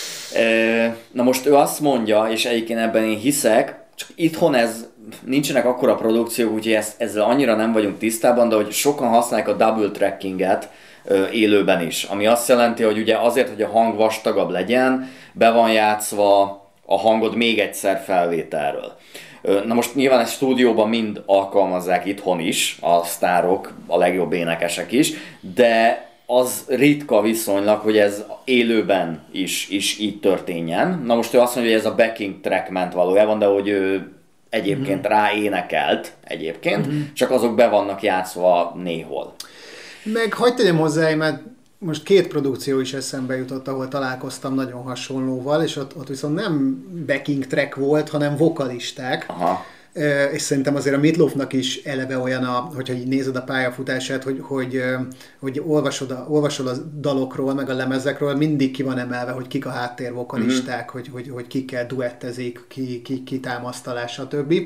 Ö, na most ő azt mondja, és egyébként ebben én hiszek, csak itthon ez nincsenek akkora produkciók, úgyhogy ezt, ezzel annyira nem vagyunk tisztában, de hogy sokan használják a double trackinget, élőben is. Ami azt jelenti, hogy ugye azért, hogy a hang vastagabb legyen, be van játszva a hangod még egyszer felvételről. Na most nyilván ezt stúdióban mind alkalmazzák itthon is, a sztárok, a legjobb énekesek is, de az ritka viszonylag, hogy ez élőben is, is így történjen. Na most ő azt mondja, hogy ez a backing track ment valójában, de hogy ő egyébként uh-huh. rá énekelt egyébként, uh-huh. csak azok be vannak játszva néhol. Meg hagyd tegyem hozzá, mert most két produkció is eszembe jutott, ahol találkoztam nagyon hasonlóval, és ott, ott viszont nem backing track volt, hanem vokalisták. Aha. És szerintem azért a Meat Loafnak is eleve olyan, a, hogyha így nézed a pályafutását, hogy, hogy, hogy olvasod a, olvasol a dalokról, meg a lemezekről, mindig ki van emelve, hogy kik a háttérvokalisták, mm-hmm. hogy, hogy, hogy kikkel duettezik, ki, ki, ki támasztalás, stb.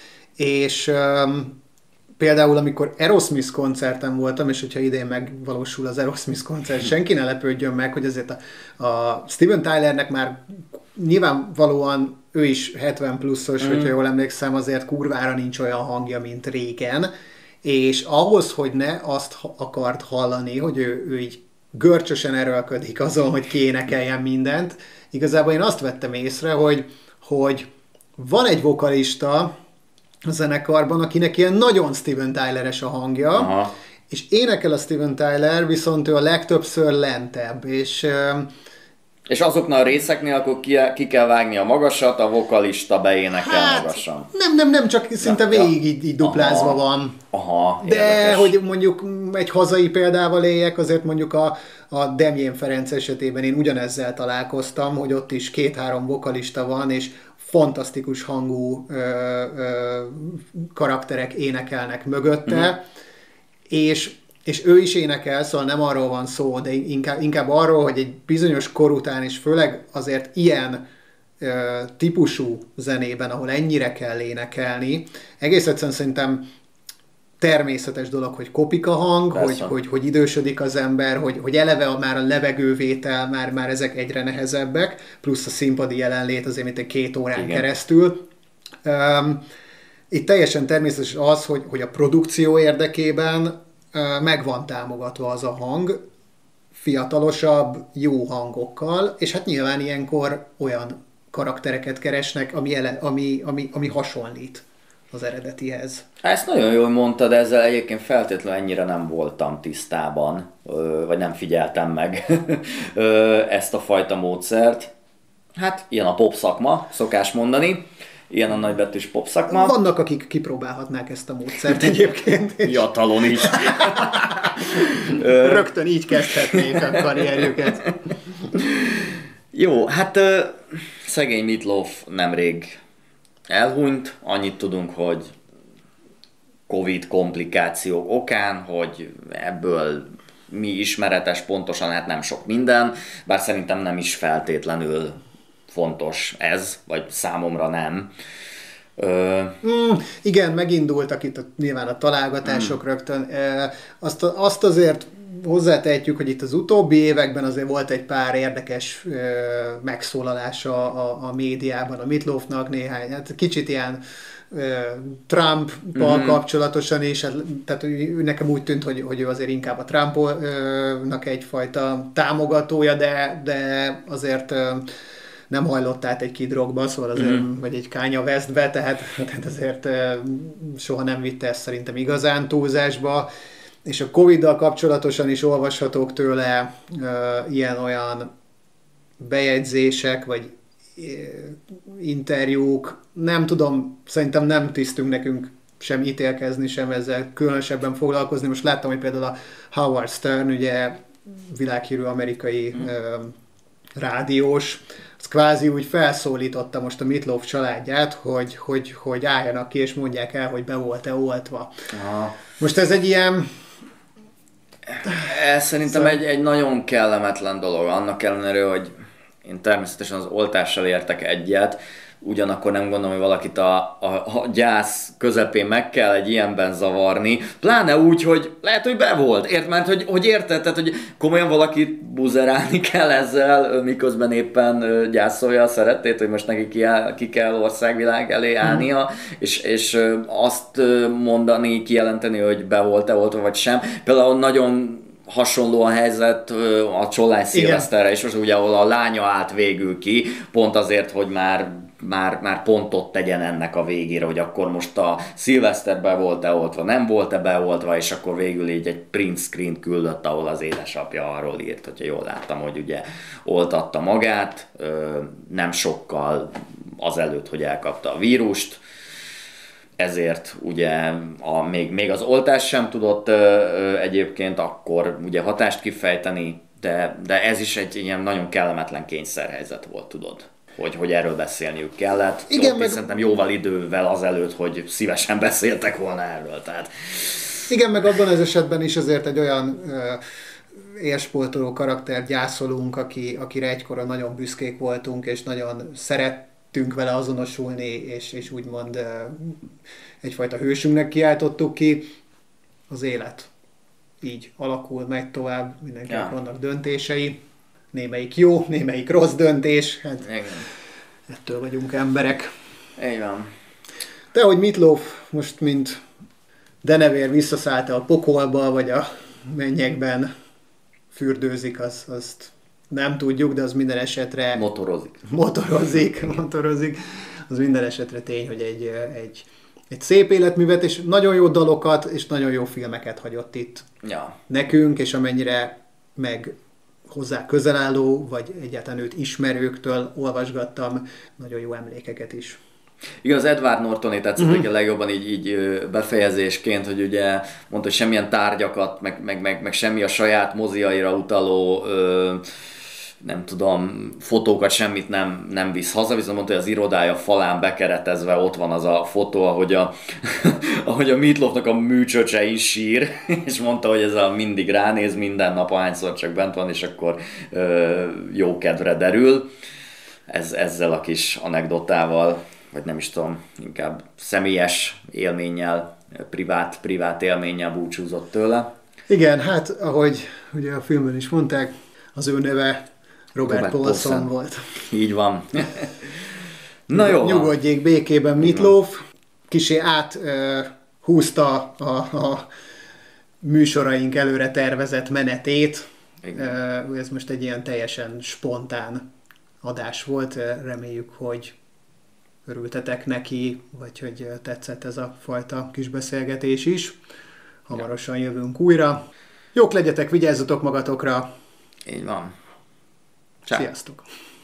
És um, például, amikor Aerosmith koncerten voltam, és hogyha idén megvalósul az Aerosmith koncert, senki ne lepődjön meg, hogy azért a, a Steven Tylernek már nyilvánvalóan ő is hetven pluszos, mm. hogyha jól emlékszem, azért kurvára nincs olyan hangja, mint régen, és ahhoz, hogy ne azt akart hallani, hogy ő, ő így görcsösen erőlködik azon, hogy kiénekeljen mindent, igazából én azt vettem észre, hogy, hogy van egy vokalista a zenekarban, akinek ilyen nagyon Steven Tyler-es a hangja, aha. és énekel a Steven Tyler, viszont ő a legtöbbször lentebb, és És azoknál a részeknél akkor ki, ki kell vágni a magasat, a vokalista beénekel hát, magasan. Nem, nem, nem, csak szinte ja, végig ja. Így, így duplázva aha, van. Aha, de érdekes. Hogy mondjuk egy hazai példával éljek, azért mondjuk a, a Demjén Ferenc esetében én ugyanezzel találkoztam, hogy ott is két-három vokalista van, és fantasztikus hangú ö, ö, karakterek énekelnek mögötte, mm. és És ő is énekel, szóval nem arról van szó, de inkább, inkább arról, hogy egy bizonyos kor után, és főleg azért ilyen ö, típusú zenében, ahol ennyire kell énekelni, egész egyszerűen szerintem természetes dolog, hogy kopik a hang, hogy, hogy, hogy idősödik az ember, hogy, hogy eleve a, már a levegővétel, már, már ezek egyre nehezebbek, plusz a színpadi jelenlét azért, mint egy két órán igen. keresztül. Um, itt teljesen természetes az, hogy, hogy a produkció érdekében meg van támogatva az a hang, fiatalosabb, jó hangokkal, és hát nyilván ilyenkor olyan karaktereket keresnek, ami, ele, ami, ami, ami hasonlít az eredetihez. Ezt nagyon jól mondtad, ezzel egyébként feltétlenül ennyire nem voltam tisztában, vagy nem figyeltem meg ezt a fajta módszert. Hát ilyen a pop szakma, szokás mondani. Ilyen a nagybetűs pop szakma. Vannak, akik kipróbálhatnák ezt a módszert egyébként. Fiatalon is. Rögtön így kezdhetnék a karrierjüket. Jó, hát szegény Meat Loaf nemrég elhunyt. Annyit tudunk, hogy Covid komplikációk okán, hogy ebből mi ismeretes pontosan, hát nem sok minden, bár szerintem nem is feltétlenül fontos ez, vagy számomra nem. Ö... Mm, igen, megindultak itt a, nyilván a találgatások mm. rögtön. E, azt, azt azért hozzátehetjük, hogy itt az utóbbi években azért volt egy pár érdekes e, megszólalása a, a médiában, a Meat Loafnak néhány, hát kicsit ilyen Trump-pal mm-hmm. kapcsolatosan is, hát, tehát nekem úgy tűnt, hogy, hogy ő azért inkább a Trumpnak egyfajta támogatója, de, de azért nem hajlott át egy Kid Rockba, szóval azért, mm-hmm. vagy egy Kanye Westbe, tehát, tehát azért soha nem vitte ezt szerintem igazán túlzásba. És a Covid-dal kapcsolatosan is olvashatók tőle uh, ilyen-olyan bejegyzések, vagy uh, interjúk. Nem tudom, szerintem nem tisztünk nekünk sem ítélkezni, sem ezzel különösebben foglalkozni. Most láttam, hogy például a Howard Stern, ugye világhírű amerikai mm. uh, rádiós, az kvázi úgy felszólította most a Meat Loaf családját, hogy, hogy, hogy álljanak ki és mondják el, hogy be volt-e oltva. Aha. Most ez egy ilyen... Ez szerintem szóval... egy, egy nagyon kellemetlen dolog, annak ellenére, hogy én természetesen az oltással értek egyet, ugyanakkor nem gondolom, hogy valakit a, a, a gyász közepén meg kell egy ilyenben zavarni, pláne úgy, hogy lehet, hogy be volt, ért, mert hogy, hogy érted, tehát, hogy komolyan valakit buzerálni kell ezzel, miközben éppen gyászolja a szerettét, hogy most neki ki, áll, ki kell országvilág elé állnia, hmm. és, és azt mondani, kijelenteni, hogy be volt-e oltva vagy sem. Például nagyon hasonló a helyzet a Csollány Szilveszterre is, ugye, ahol a lánya állt végül ki, pont azért, hogy már Már, már pontot tegyen ennek a végére, hogy akkor most a Szilveszter be volt-e oltva, nem volt-e beoltva, és akkor végül így egy print screen küldött, ahol az édesapja arról írt, hogyha jól láttam, hogy ugye oltatta magát, nem sokkal azelőtt, hogy elkapta a vírust, ezért ugye a, még, még az oltás sem tudott egyébként akkor ugye hatást kifejteni, de, de ez is egy ilyen nagyon kellemetlen kényszerhelyzet volt, tudod. Hogy, hogy erről beszélniük kellett. Igen, meg... Szerintem jóval idővel azelőtt, hogy szívesen beszéltek volna erről. Tehát... Igen, meg abban az esetben is azért egy olyan uh, élsportoló karakter gyászolunk, aki, akire egykor nagyon büszkék voltunk, és nagyon szerettünk vele azonosulni, és, és úgymond uh, egyfajta hősünknek kiáltottuk ki. Az élet így alakul, megy tovább, mindenkinek ja. vannak döntései. Némelyik jó, némelyik rossz döntés. Hát igen. Ettől vagyunk emberek. Így van. De hogy Meat Loaf most, mint denevér visszaszállt a pokolba, vagy a mennyekben fürdőzik, az, azt nem tudjuk, de az minden esetre... Motorozik. Motorozik, motorozik. Az minden esetre tény, hogy egy, egy, egy szép életművet, és nagyon jó dalokat, és nagyon jó filmeket hagyott itt ja. nekünk, és amennyire meg hozzá közel álló, vagy egyáltalán őt ismerőktől olvasgattam nagyon jó emlékeket is. Igaz, Edward Nortoné tetszett uh-huh. a legjobban így, így befejezésként, hogy ugye mondta, hogy semmilyen tárgyakat, meg, meg, meg, meg semmi a saját moziaira utaló ö, nem tudom, fotókat, semmit nem, nem visz haza, viszont mondta, hogy az irodája falán bekeretezve ott van az a fotó, ahogy a, ahogy a Meat Loafnak a műcsöcse is sír, és mondta, hogy ez a mindig ránéz minden nap, ahányszor csak bent van, és akkor ö, jó kedvre derül. Ez, ezzel a kis anekdotával, vagy nem is tudom, inkább személyes élménnyel, privát, privát élménnyel búcsúzott tőle. Igen, hát ahogy ugye a filmben is mondták, az ő neve Robert, Robert Paulson, Paulson volt. Így van. Na jó. Nyugodjék békében Meat Loaf. Kicsi át uh, húzta a, a műsoraink előre tervezett menetét. Uh, ez most egy ilyen teljesen spontán adás volt. Reméljük, hogy örültetek neki, vagy hogy tetszett ez a fajta kis beszélgetés is. Hamarosan jövünk újra. Jók legyetek, vigyázzatok magatokra. Így van. Ciao. Sziasztok!